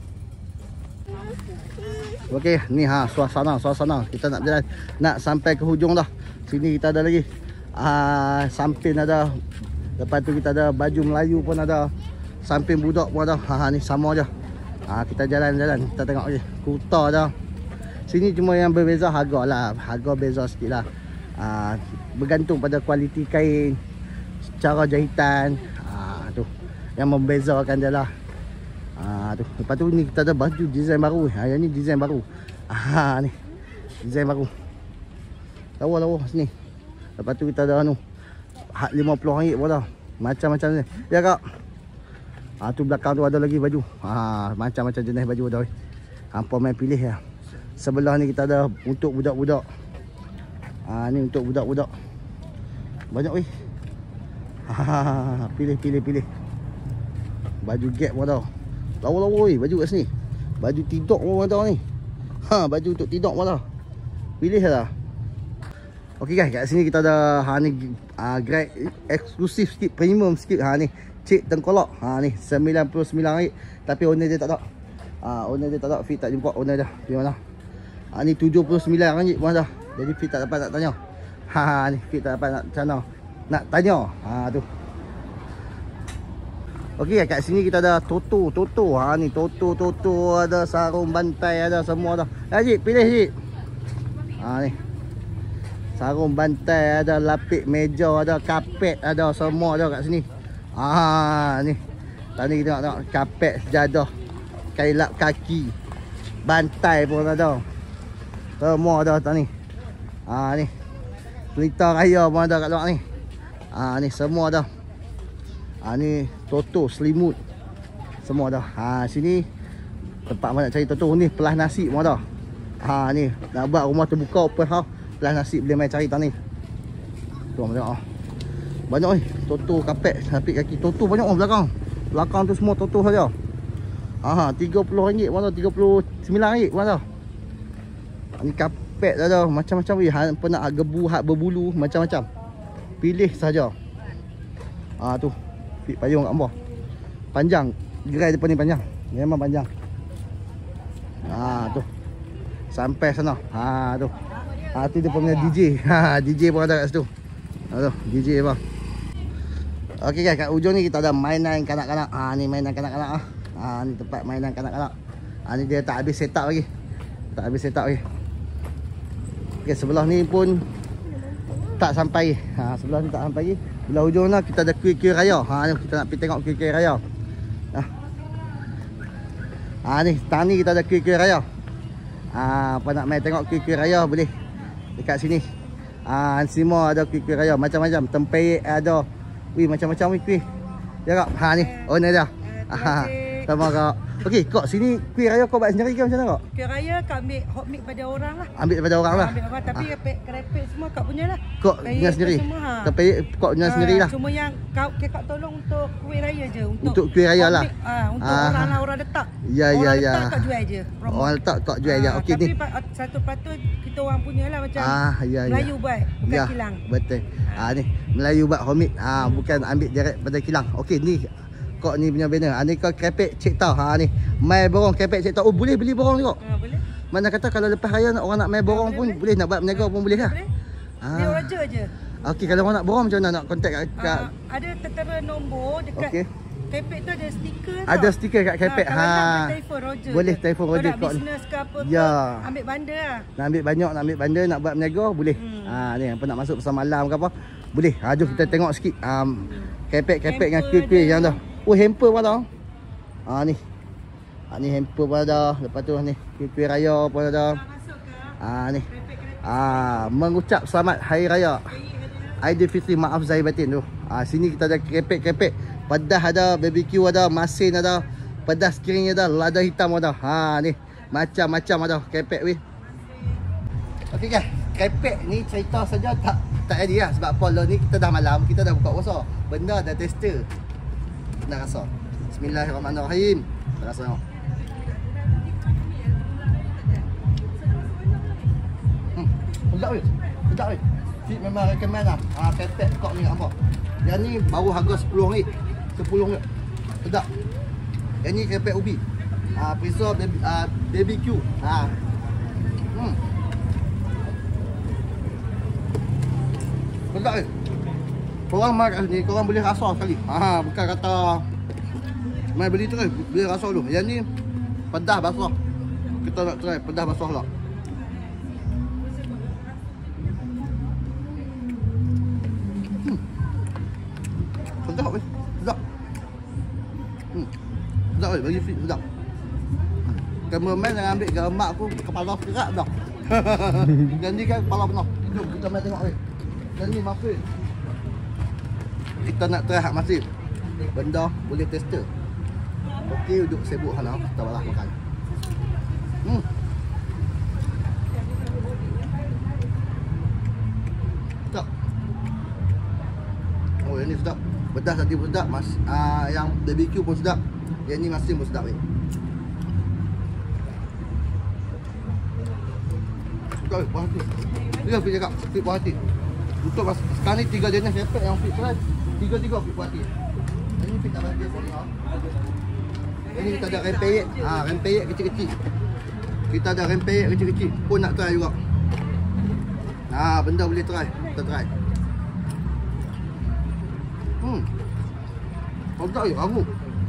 Okey, ni ha suasana, suasana. Kita nak jalan nak sampai ke hujung dah. Sini kita ada lagi. Ah samping ada. Lepas tu kita ada baju Melayu pun ada. Samping budak pun ada. Ha, ha ni sama aja. Ha kita jalan-jalan, kita tengok je. Kurta ada. Sini cuma yang berbeza harga lah. Harga beza sikit lah. Ha, bergantung pada kualiti kain, cara jahitan. Ha tu. yang membezakan dia lah. Ah tu. Lepas tu ni kita ada baju design baru. Ha yang ni design baru. Ah ni. Design baru. Lawa-lawa sini. Lepas tu kita ada anu. Had lima puluh ringgit pun dah. Macam-macam ni. Ya kak. Ah tu belakang tu ada lagi baju. Ah macam-macam jenis baju dah. Hampa main pilih ya. Sebelah ni kita ada untuk budak-budak. Ah ni untuk budak-budak. Banyak weh. Ha pilih pilih pilih. Baju gap pun ada. Lawa-lawa weh baju kat sini. Baju tidur pun ada ni. Ha baju untuk tidur pun ada. Pilih lah. Okey guys, kat sini kita ada ha ni uh, grade eksklusif sikit, premium sikit. Ha ni Cik Tengkolok. Ha ni sembilan puluh sembilan ringgit. Tapi owner dia tak ada. Ah uh, owner dia tak ada, Fit tak jumpa owner dia. Di mana? Ha ni tujuh puluh sembilan ringgit pun dah. Jadi Fit tak dapat nak tanya. Ha ni Fit tak dapat nak macam nak tanya. Ha tu. Okey, kat sini kita ada Toto, Toto. Ha ni Toto, Toto ada sarung bantai ada semua dah. Haji pilih Haji. Ha ni. Sarung bantai ada, lapik meja ada, kapet ada, semua ada kat sini. Ah ni. Tadi kita tengok kapet, sejadah, kain lap kaki, bantai pun ada. Semua ada tadi. Ah ni. Pelita raya pun ada kat luar ni. Ah ni semua ada. Ah ni Toto selimut. Semua ada. Ha sini tempat mana nak cari Toto ni, pelah nasi pun ada. Ha ni nak buat rumah terbuka open house. Pelah nasi boleh main cari tadi. Tu orang tengok ah. Banyak oi. Toto kapet, lapik kaki. Toto banyak oh belakang. Belakang tu semua Toto saja. Aha, tiga puluh ringgit pun ada, tiga puluh sembilan ringgit pun ada. Ni kapet ada, macam-macam weh. Hang nak gebu, hak berbulu, macam-macam. Pilih saja. Ah tu. Pik payung kat bawah. Panjang. Gerai depan ni panjang. Memang panjang. Ah tu. Sampai sana. Ha tu. Ha tu dia punya D J. Ha D J pun ada kat situ. Ha tu D J apa. Okey guys, kat ujung ni kita ada mainan kanak-kanak. Ha ni mainan kanak-kanak ah. Ha ni tempat mainan kanak-kanak. Ha ni dia tak habis setup lagi. Tak habis setup lagi. Okey, sebelah ni pun tak sampai. Ha sebelah ni tak sampai lagi. Belah ujung lah kita ada kuih-kuih raya. Ha ni kita nak pergi tengok kuih-kuih raya. Ha. Ha ni, tang ni kita ada kuih-kuih raya. Ha apa nak main tengok kuih-kuih raya boleh dekat sini. Ah, semua ada kuih-kuih raya macam-macam. Tempeyek ada. Wih, macam-macam wih kuih. Ya kak. Ha ni, owner dia. Ha. Sama kak. Okey, kak sini kuih raya kau buat sendiri ke macam mana kak? Kuih raya kau ambil hot mix pada orang lah. Ambil daripada orang lah. Ambil orang tapi ha. Kerepek semua kau punya lah. Kak punya sendiri. Ha. Tempeyek kak punya ha, sendirilah. Cuma yang kau kau tolong untuk kuih raya je, untuk Untuk kuih raya lah. Ha, untuk ha. orang lah, orang letak. Ya ya ya. Orang letak kau jual je. Promo. Orang letak kak jual ha, je. Okey ni. Tapi satu patut kita orang punya lah macam ah, ya, Melayu ya. buat, bukan ya, kilang. Betul. Ah ha, ni Melayu buat homemade. Ah ha, bukan ambil direct pada kilang. Okey ni kok ni punya banner. Ah ni kau krepek Cik Tau. Ha ni. Mai borong krepek Cik Tau. Oh boleh beli borong ni kok. Ha boleh. Mana kata kalau lepas raya nak orang nak mai borong ha, pun boleh, boleh nak buat berniaga pun boleh lah. Ah. Dia order je. Okey, kalau orang nak borong macam mana nak contact kat, kat... Uh, ada tertera nombor dekat okay. Krepek tu ada stiker. Ada stiker kat krepek. Ha. Ha. Telefon Roger. Boleh telefon Roger kau. Nak bisnes ke apa ya. Ke, ambil bandar lah. Nak ambil banyak, nak ambil bandar, nak buat berniaga boleh. Hmm. Ha ni apa nak masuk pasar malam ke apa? Boleh. Ha jom kita tengok sikit. Um krepek-krepek dengan kuih-kuih yang dah. Oh hamper pun ada. Ha ni. Ha ni hamper pun ada. Lepas tu ni kuih-kuih raya pun ada. Ha ni. Ah, mengucap selamat hari raya Aidilfitri, maaf zahir batin tu. Ah, sini kita ada krepek-krepek. Pedas ada, B B Q ada, masin ada, pedas kering ada, lada hitam ada. Ha ni, macam-macam ada krepek weh. Okey guys, krepek ni cerita saja tak tak ada lah. Sebab apa lah ni kita dah malam, kita dah buka puasa. Benda dah tester. Nak rasa. Bismillahirrahmanirrahim. Kita rasa tengok. Hmm, sedap weh. Sedap weh. Fit memang recommend lah. Ah, krepek kok ni apa? Yang ni baru harga sepuluh ringgit. sepuluh ringgit. Sedap. Yang ni krepek ubi. Ah, preserve baby, ah, B B Q. Ah. Hmm. Sedap eh. Korang makan ni, korang boleh rasa sekali. Ha, bukan kata mai beli terus, boleh rasa dulu. Yang ni pedas basah. Kita nak try pedas basah pula. Hmm. Sedap eh. Sedap. Hmm. Sedap weh, bagi fit sedap. Kameraman jangan ambil gambar aku kepala kerak dah. Dan ni kan kepala penuh. Jom kita mai tengok weh. Dan ni muffin. Kita nak try hak masif. Benda boleh tester. Okey, duduk sibuk sana, kita balas makan. Hmm. Sedap. Oh, yang ni sedap. Pedas tadi pun sedap. Mas, uh, yang B B Q pun sedap. Yang ni masin pun sedap weh. Sedap weh, puas hati. Dia pergi cakap, fit puas hati. Untuk mas, sekarang ni tiga jenis kepek yang fit try. Tiga-tiga fit puas hati. Yang ni fit tak berhati pun. Yang ni kita ada rempeyek. Ha, rempeyek kecil-kecil. Kita ada rempeyek kecil-kecil pun nak try juga. Ha, benda boleh try. Kita try. Hmm. Sedap je, aku.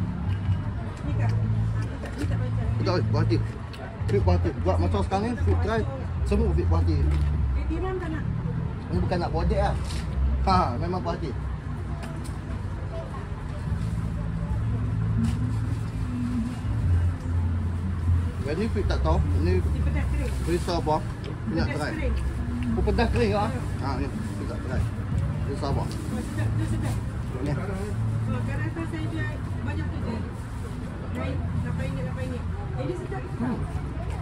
Sedap je, puas hati. Fit puas hati. Buat macam sekarang ni, fit try. Semua fit puas hati. Ini bukan nak bodek lah. Ha, memang puas hati. Yang ni fit tak tahu. Ini perisa apa? Ini nak try. Oh, pedas kering ke? Ha, ni. Kita try. Perisa apa? Ni. Hmm.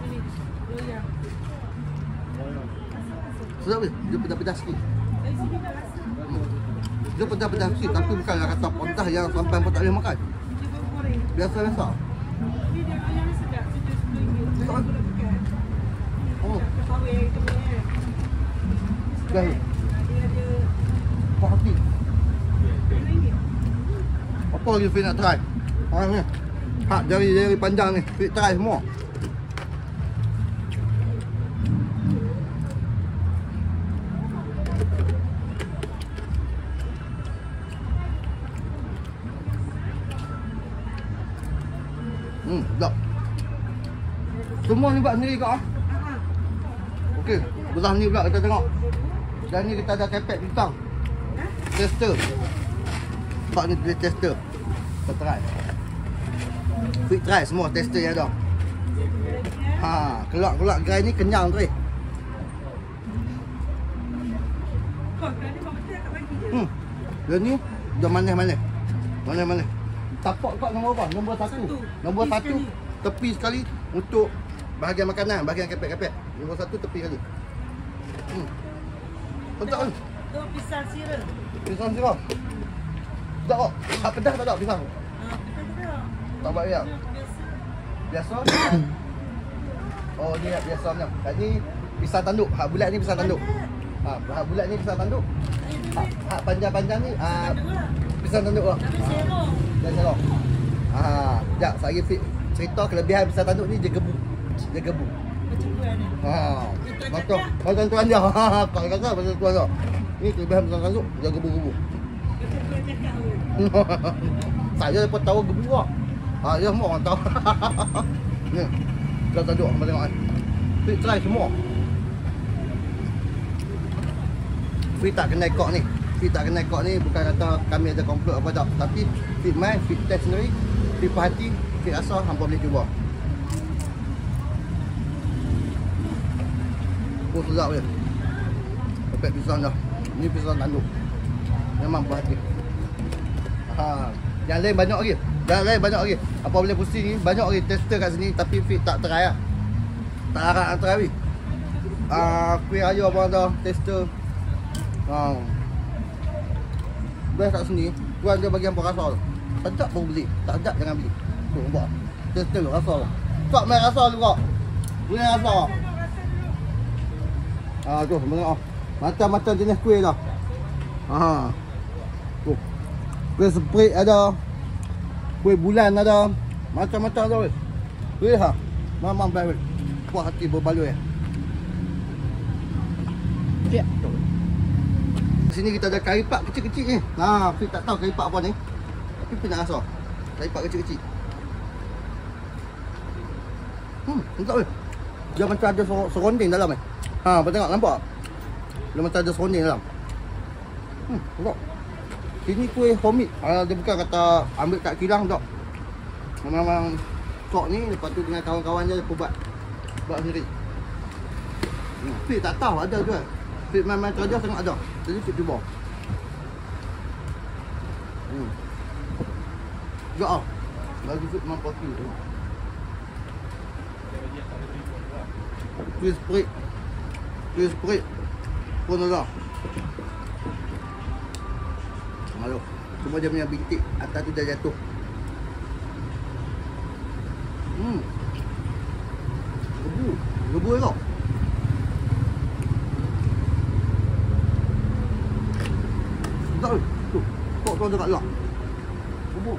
Sedap weh. Dia pedas-pedas sikit. Hmm. Dia pedas-pedas sikit. Tapi bukanlah kata pedas yang sampai pun tak boleh makan. Biasa-biasa. Oh. Dah. Puas hati. Apa lagi Fit nak try? Orang ni. Hak jari-jari panjang ni. Fit try semua. Hmm, sedap. Semua ni buat sendiri kak ah? Okey, belah ni pula kita tengok. Dan ni kita ada kepek pisang. Tester. Pak ni dia tester. Kita try. Quick try semua tester yang ada. Ha, kelak-kelak gerai ni kenyang tu eh. Hmm. Dan ni dah manis-manis. Manis-manis. Tapak kat nombor apa? Nombor satu. Nombor satu tepi sekali untuk bahagian makanan, bahagian kepek-kepek. Nombor satu tepi sekali. Hmm. Sedap kan? Tu pisang sirah. Pisang sirah. Sedap kok. Tak pedas tak tak pisang? Ah, pedas. Tak buat ya? Biasa? Oh, ni biasa punya. Kat ni pisang tanduk. Hak bulat ni pisang tanduk. Ha, hak bulat ni pisang tanduk. Hak, hak panjang-panjang ni ah pisang tanduk lah. Dan serong. Ha, jap saya fit cerita kelebihan pisang tanduk ni dia gebu. Dia gebu. Macam tu ni. Ha. Macam macam tuan dia. Ha, kau kata macam tuan dia. Ni kelebihan pisang tanduk dia gebu-gebu. Saya dapat tahu gebu lah. Ha, dia semua orang tahu. Ni. Pisang tanduk hang tengok kan. Fit try semua. Fit tak kena kok ni. Fit tak kena kok ni bukan kata kami ada komplot apa tak. Tapi fit main, fit test sendiri, fit perhati, fit rasa hampa boleh cuba. Oh sedap je. Kepek pisang dah. Ni pisang tanduk. Memang perhati. Ha, yang lain banyak lagi. Yang lain banyak lagi. Apa boleh pusing ni banyak lagi tester kat sini tapi fit tak try lah. Tak harap nak try ni. Ah, kuih ayu apa dah tester. Ha. Best kat sini, tuan dia bagi hampa rasa tu. Sedap baru beli, tak sedap jangan beli. Tu nampak. Tester tu rasa tu. Tak main rasa tu kau. Punya rasa. Ah tu tengok. Macam-macam jenis kuih dah. Ha. Tu. Kuih sprit ada. Kuih bulan ada. Macam-macam tu weh. Kuih ha. Memang baik weh. Puas hati berbaloi. Siap. Sini kita ada kari pak kecil-kecil ni. Ha, Fit tak tahu kari pak apa ni. Tapi Fit nak rasa. Kari pak kecil-kecil. Hmm, sedap weh. Dia macam ada seronding dalam eh. Ha, kau tengok nampak? Dia macam ada seronding dalam. Hmm, sedap. Ini kuih homemade. Ha, dia bukan kata ambil kat kilang tak. Memang kok ni lepas tu dengan kawan-kawan je buat buat sendiri. Hmm. Fit tak tahu ada jual. Fit main-main kerja tengok ada. Jadi fit cuba. Hmm. Ya ah. Lagi fit memang kopi tu. Kuih sprit. Kuih sprit. Pun ada. Malu. Cuma dia punya bintik atas tu dah jatuh. Hmm. Gebu. Gebu elok. Tak oi. Tu. Kok kau dekat luar. Gebu.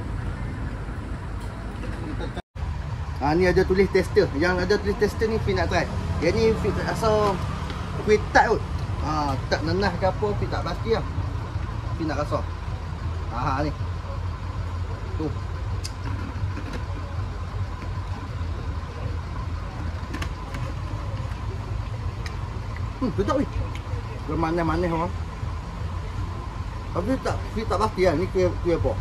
Ha, ni ada tulis tester. Yang ada tulis tester ni Fit nak try. Yang ni Fit rasa kuih tak kot. Ha, tak nenah ke apa Fit tak pasti lah. Fit nak rasa. Ha, ni. Tu. Hmm, sedap weh. Bermanis-manis orang. Tapi tak, Fit tak pasti lah. Ni kuih, kuih apa?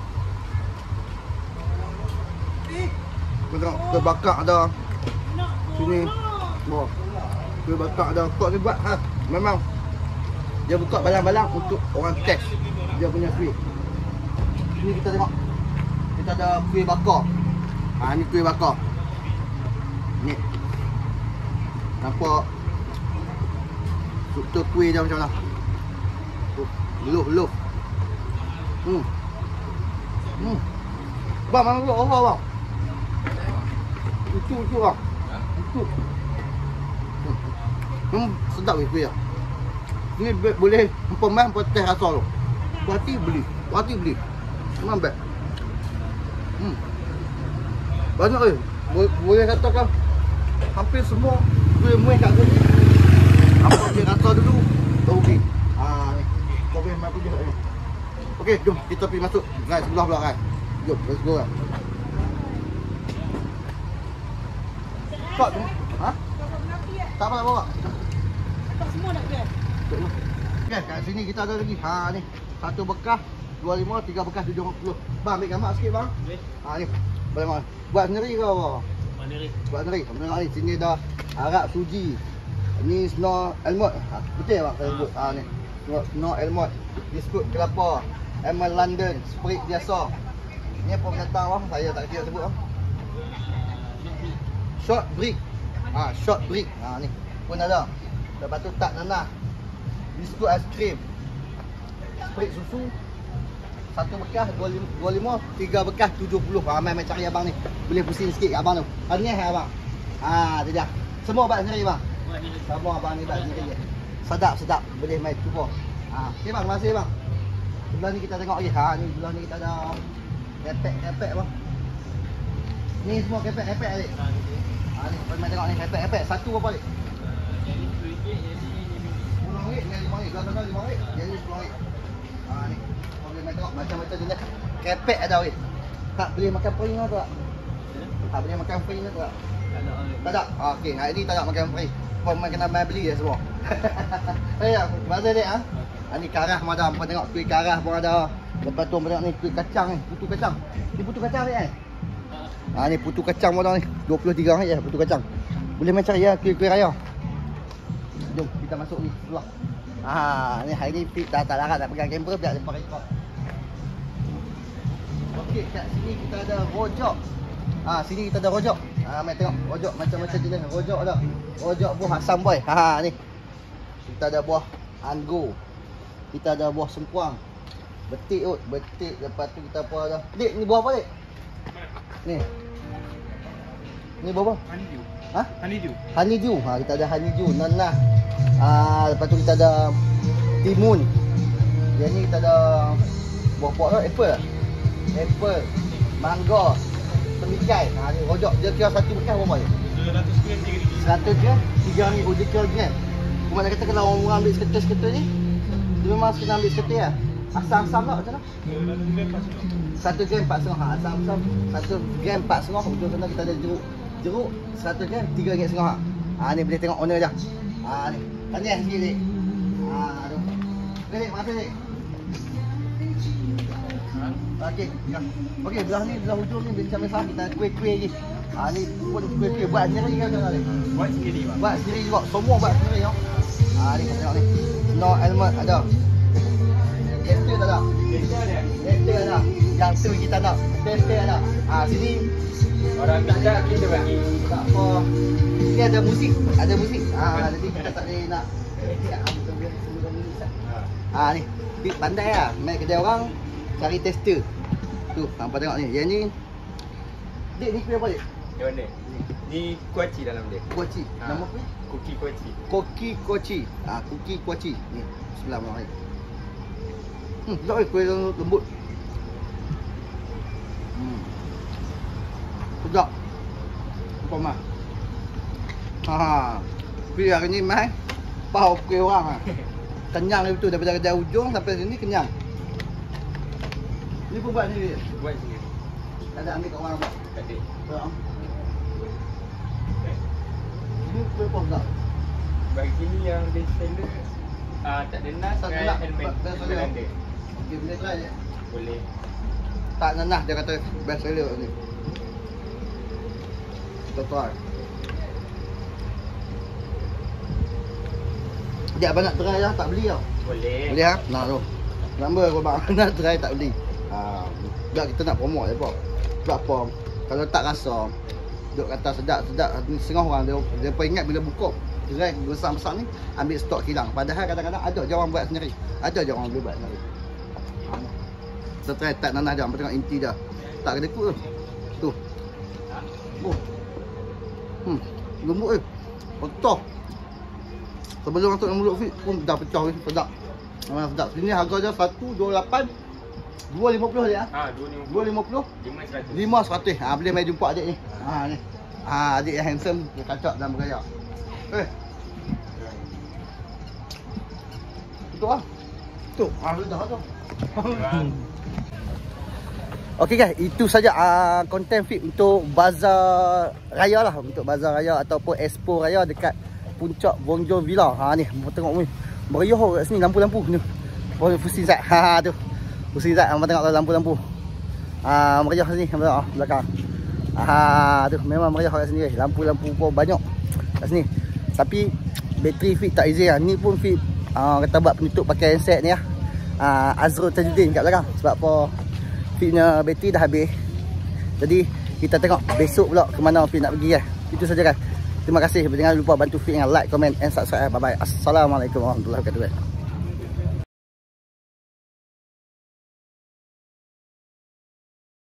Kau tengok, kuih bakar ada. Sini. Wah. Kuih bakar ada. Kok ni buat ha. Memang. Dia buka balang-balang untuk orang test. Dia punya kuih. Ni kita tengok. Kita ada kuih bakar. Ha, ni kuih bakar. Ni. Nampak struktur kuih dia macam mana. Oh, beluh-beluh. Hmm. Hmm. Bang, mana dulu orang bang? Itu, itu bang. Itu. Hmm. Hmm, sedap weh kuih dia. Ni boleh empam main buat teh rasa tu. Puati beli. Puati beli. Memang best. Hmm. Banyak weh. Boleh katakan hampir semua kuih muih kat sini. Apa dia rasa dulu? Tahu okey. Ha ni. Kau boleh main pergi kat sini. Okey, jom kita pergi masuk. Right sebelah pula kan. Jom, let's go kan. Kau tu. Ha? Tak apa nak bawa. Tak semua nak ke? Okay, kat sini kita ada lagi. Ha ni. Satu bekas dua puluh lima, tiga bekas tujuh puluh. Bang, ambil gambar sikit bang. Boleh. Ha ni. Boleh bang. Buat sendiri ke apa? Mandiri. Buat sendiri. Tengok ni sini dah Arab Suji. Ni Snow Elmot. Ha, betul bang saya sebut. Ha ni. Tengok Snow Elmot. Biskut kelapa. Emel London, Sprit biasa. Ni apa binatang bang? Saya tak kira sebut bang. Short brick. Ha, short brick. Ha ni. Pun ada. Lepas tu tak nanah. Biskut aiskrim. Sprit susu. Satu bekas dua puluh lima, tiga bekas tujuh puluh. Ha, mai mai cari abang ni. Boleh pusing sikit kat abang tu. Ha ni abang. Ha, tu dia. Semua buat sendiri bang. Semua abang ni buat sendiri. Sedap sedap. Boleh mai cuba. Ha, okey bang, terima kasih bang. Sebelah ni kita tengok lagi. Ha ni sebelah ni kita ada kepek-kepek bang. Ni semua kepek-kepek adik. Ha ni, mai tengok ni kepek-kepek. Satu berapa adik? sepuluh ringgit, ni lima ringgit. Kalau lima ringgit, jadi sepuluh ringgit. Ha ni. Kau boleh mai tengok macam-macam jenis kepek ada weh. Tak boleh makan free ke tak? Tak boleh makan free ke tak? Tak ada. Ha, okey, hari ni tak ada makan free. Pemain kena main beli je semua. Eh ya, masa dek ah. Ha ni karah pun ada, apa tengok kuih karah pun ada. Lepas tu tengok ni kuih kacang ni, putu kacang. Ni putu kacang ni eh. Ha ni putu kacang pun ada ni. dua puluh tiga ringgit ya putu kacang. Boleh main cari ya kuih-kuih raya. Jom kita masuk ni sebelah. Ha ni hari ni Fit dah tak larat nak pegang kamera biar lepas rekod. Okey, kat sini kita ada rojak. Ha sini kita ada rojak. Ha mai tengok rojak macam-macam jenis rojak ada. Rojak buah asam boy. Ha ni. Kita ada buah anggur. Kita ada buah sengkuang. Betik kot, betik. Lepas tu kita apa ada. Dek, ni buah apa dek? Ni. Ni buah apa? Honeydew. Ha? Honeydew. Honeydew. Ha kita ada honeydew, nanah. Ah, lepas tu kita ada timun. Yang ni kita ada buah buah tu apple. Apple, mangga, temikai. Ha ni rojak dia kira satu bekas berapa ni? seratus gram tiga ringgit. seratus gram tiga ringgit. Oh dia kira gram. Cuma nak kata kalau orang ambil seketul-seketul ni, dia memang kena ambil seketul lah. Asam-asam tak macam mana? satu gram empat setengah. Ha, asam-asam satu gram empat setengah. Ujung sana kita ada jeruk. Jeruk seratus gram tiga ringgit setengah. Ha ni boleh tengok owner dia. Ha ni. Tanya sikit dik. Ha aduh. Okey dik, makasih dik. Ha Okey. Ya. Okey, belah ni, belah hujung ni bincang-bincang kita kuih-kuih lagi. Ha ni pun kuih-kuih buat sendiri kan tuan ni. Buat sendiri bang. Buat sendiri juga. Semua buat sendiri tau. Ha ni kita tengok ni. No helmet ada. Tester tak ada? Tester ada. Tester ada. Yang tu kita nak. Tester ada. Ha sini Orang minta kita bagi. tak apa. Ni ada musik, ada musik. Ha jadi kita tak boleh nak. Ha ni. Big pandai lah. Main kedai orang cari tester. Tu, hampa tengok ni. Yang ni Dik ni kuih apa dik? Di mana? Ni kuaci dalam dia. Kuaci. Ha. Nama apa? Kuki kuaci. Koki kuaci. Ah, koki kuaci. Ni, bismillahirrahmanirrahim. Hmm, sedap eh kuih lembut. Hmm. Sedap. Apa mah? Ha. Kuih hari ni mai pau kuih orang ah. Kenyang dia betul daripada kedai ujung sampai sini kenyang. Ni pun buat sendiri. Buat sendiri. Tak ada ambil kat orang buat. Tak ada. Tak. Ini kuih apa sedap? Bagi sini yang best seller ah tak ada nas Tak dengan nak handmade. best seller. Ada. Okey, boleh try je. Boleh. Tak nanah dia kata best seller ni. Kita try. Dia abang nak try lah, tak beli tau. Boleh. Boleh ha? Nak tu. Lama kau bang nak try tak beli. Ha, tak kita nak promote je apa. Sebab apa? Kalau tak rasa duk kata sedap-sedap ni setengah orang dia dia pun ingat bila buka gerai besar-besar ni ambil stok hilang. Padahal kadang-kadang ada je orang buat sendiri. Ada je orang boleh buat sendiri. Ha. Kita try tak nanah dia, apa tengok inti dia. Tak kena ikut tu. Tu. Oh. Hmm, lembut eh. Betul. Sebelum masuk dalam mulut fit pun dah pecah ni, sedap. Memang sedap. Sini harga dia seratus dua puluh lapan, dua lima puluh dia. Ah, dua lima puluh, lima seratus. lima seratus. Ha boleh mai jumpa adik ni. Ha ni. Ha adik yang handsome dia kacak dalam bergaya. Eh. Betul ah. Tu, ah dah tu. Okey guys, itu saja uh, konten fit untuk bazar raya lah, untuk bazar raya ataupun expo raya dekat puncak Bongjong Villa. Ha ni, tengok ni. Meriah kat sini lampu-lampu ni. Oh, pusing Zat. Ha tu. Pusing Zat, hang tengok lampu-lampu. Ah, meriah sini, hang tengok belakang. Ah, tu memang meriah kat sini guys. Lampu-lampu pun banyak kat sini. Tapi bateri fit tak easy lah. Ni pun fit ah kata buat penutup pakai handset ni lah. Ah, Azrul Tajuddin kat belakang. Sebab apa? Fitnya bateri dah habis. Jadi kita tengok besok pula ke mana Fit nak pergi kan. Itu saja kan. Terima kasih. Jangan lupa bantu Fit dengan like, comment and subscribe. Bye bye. Assalamualaikum warahmatullahi wabarakatuh.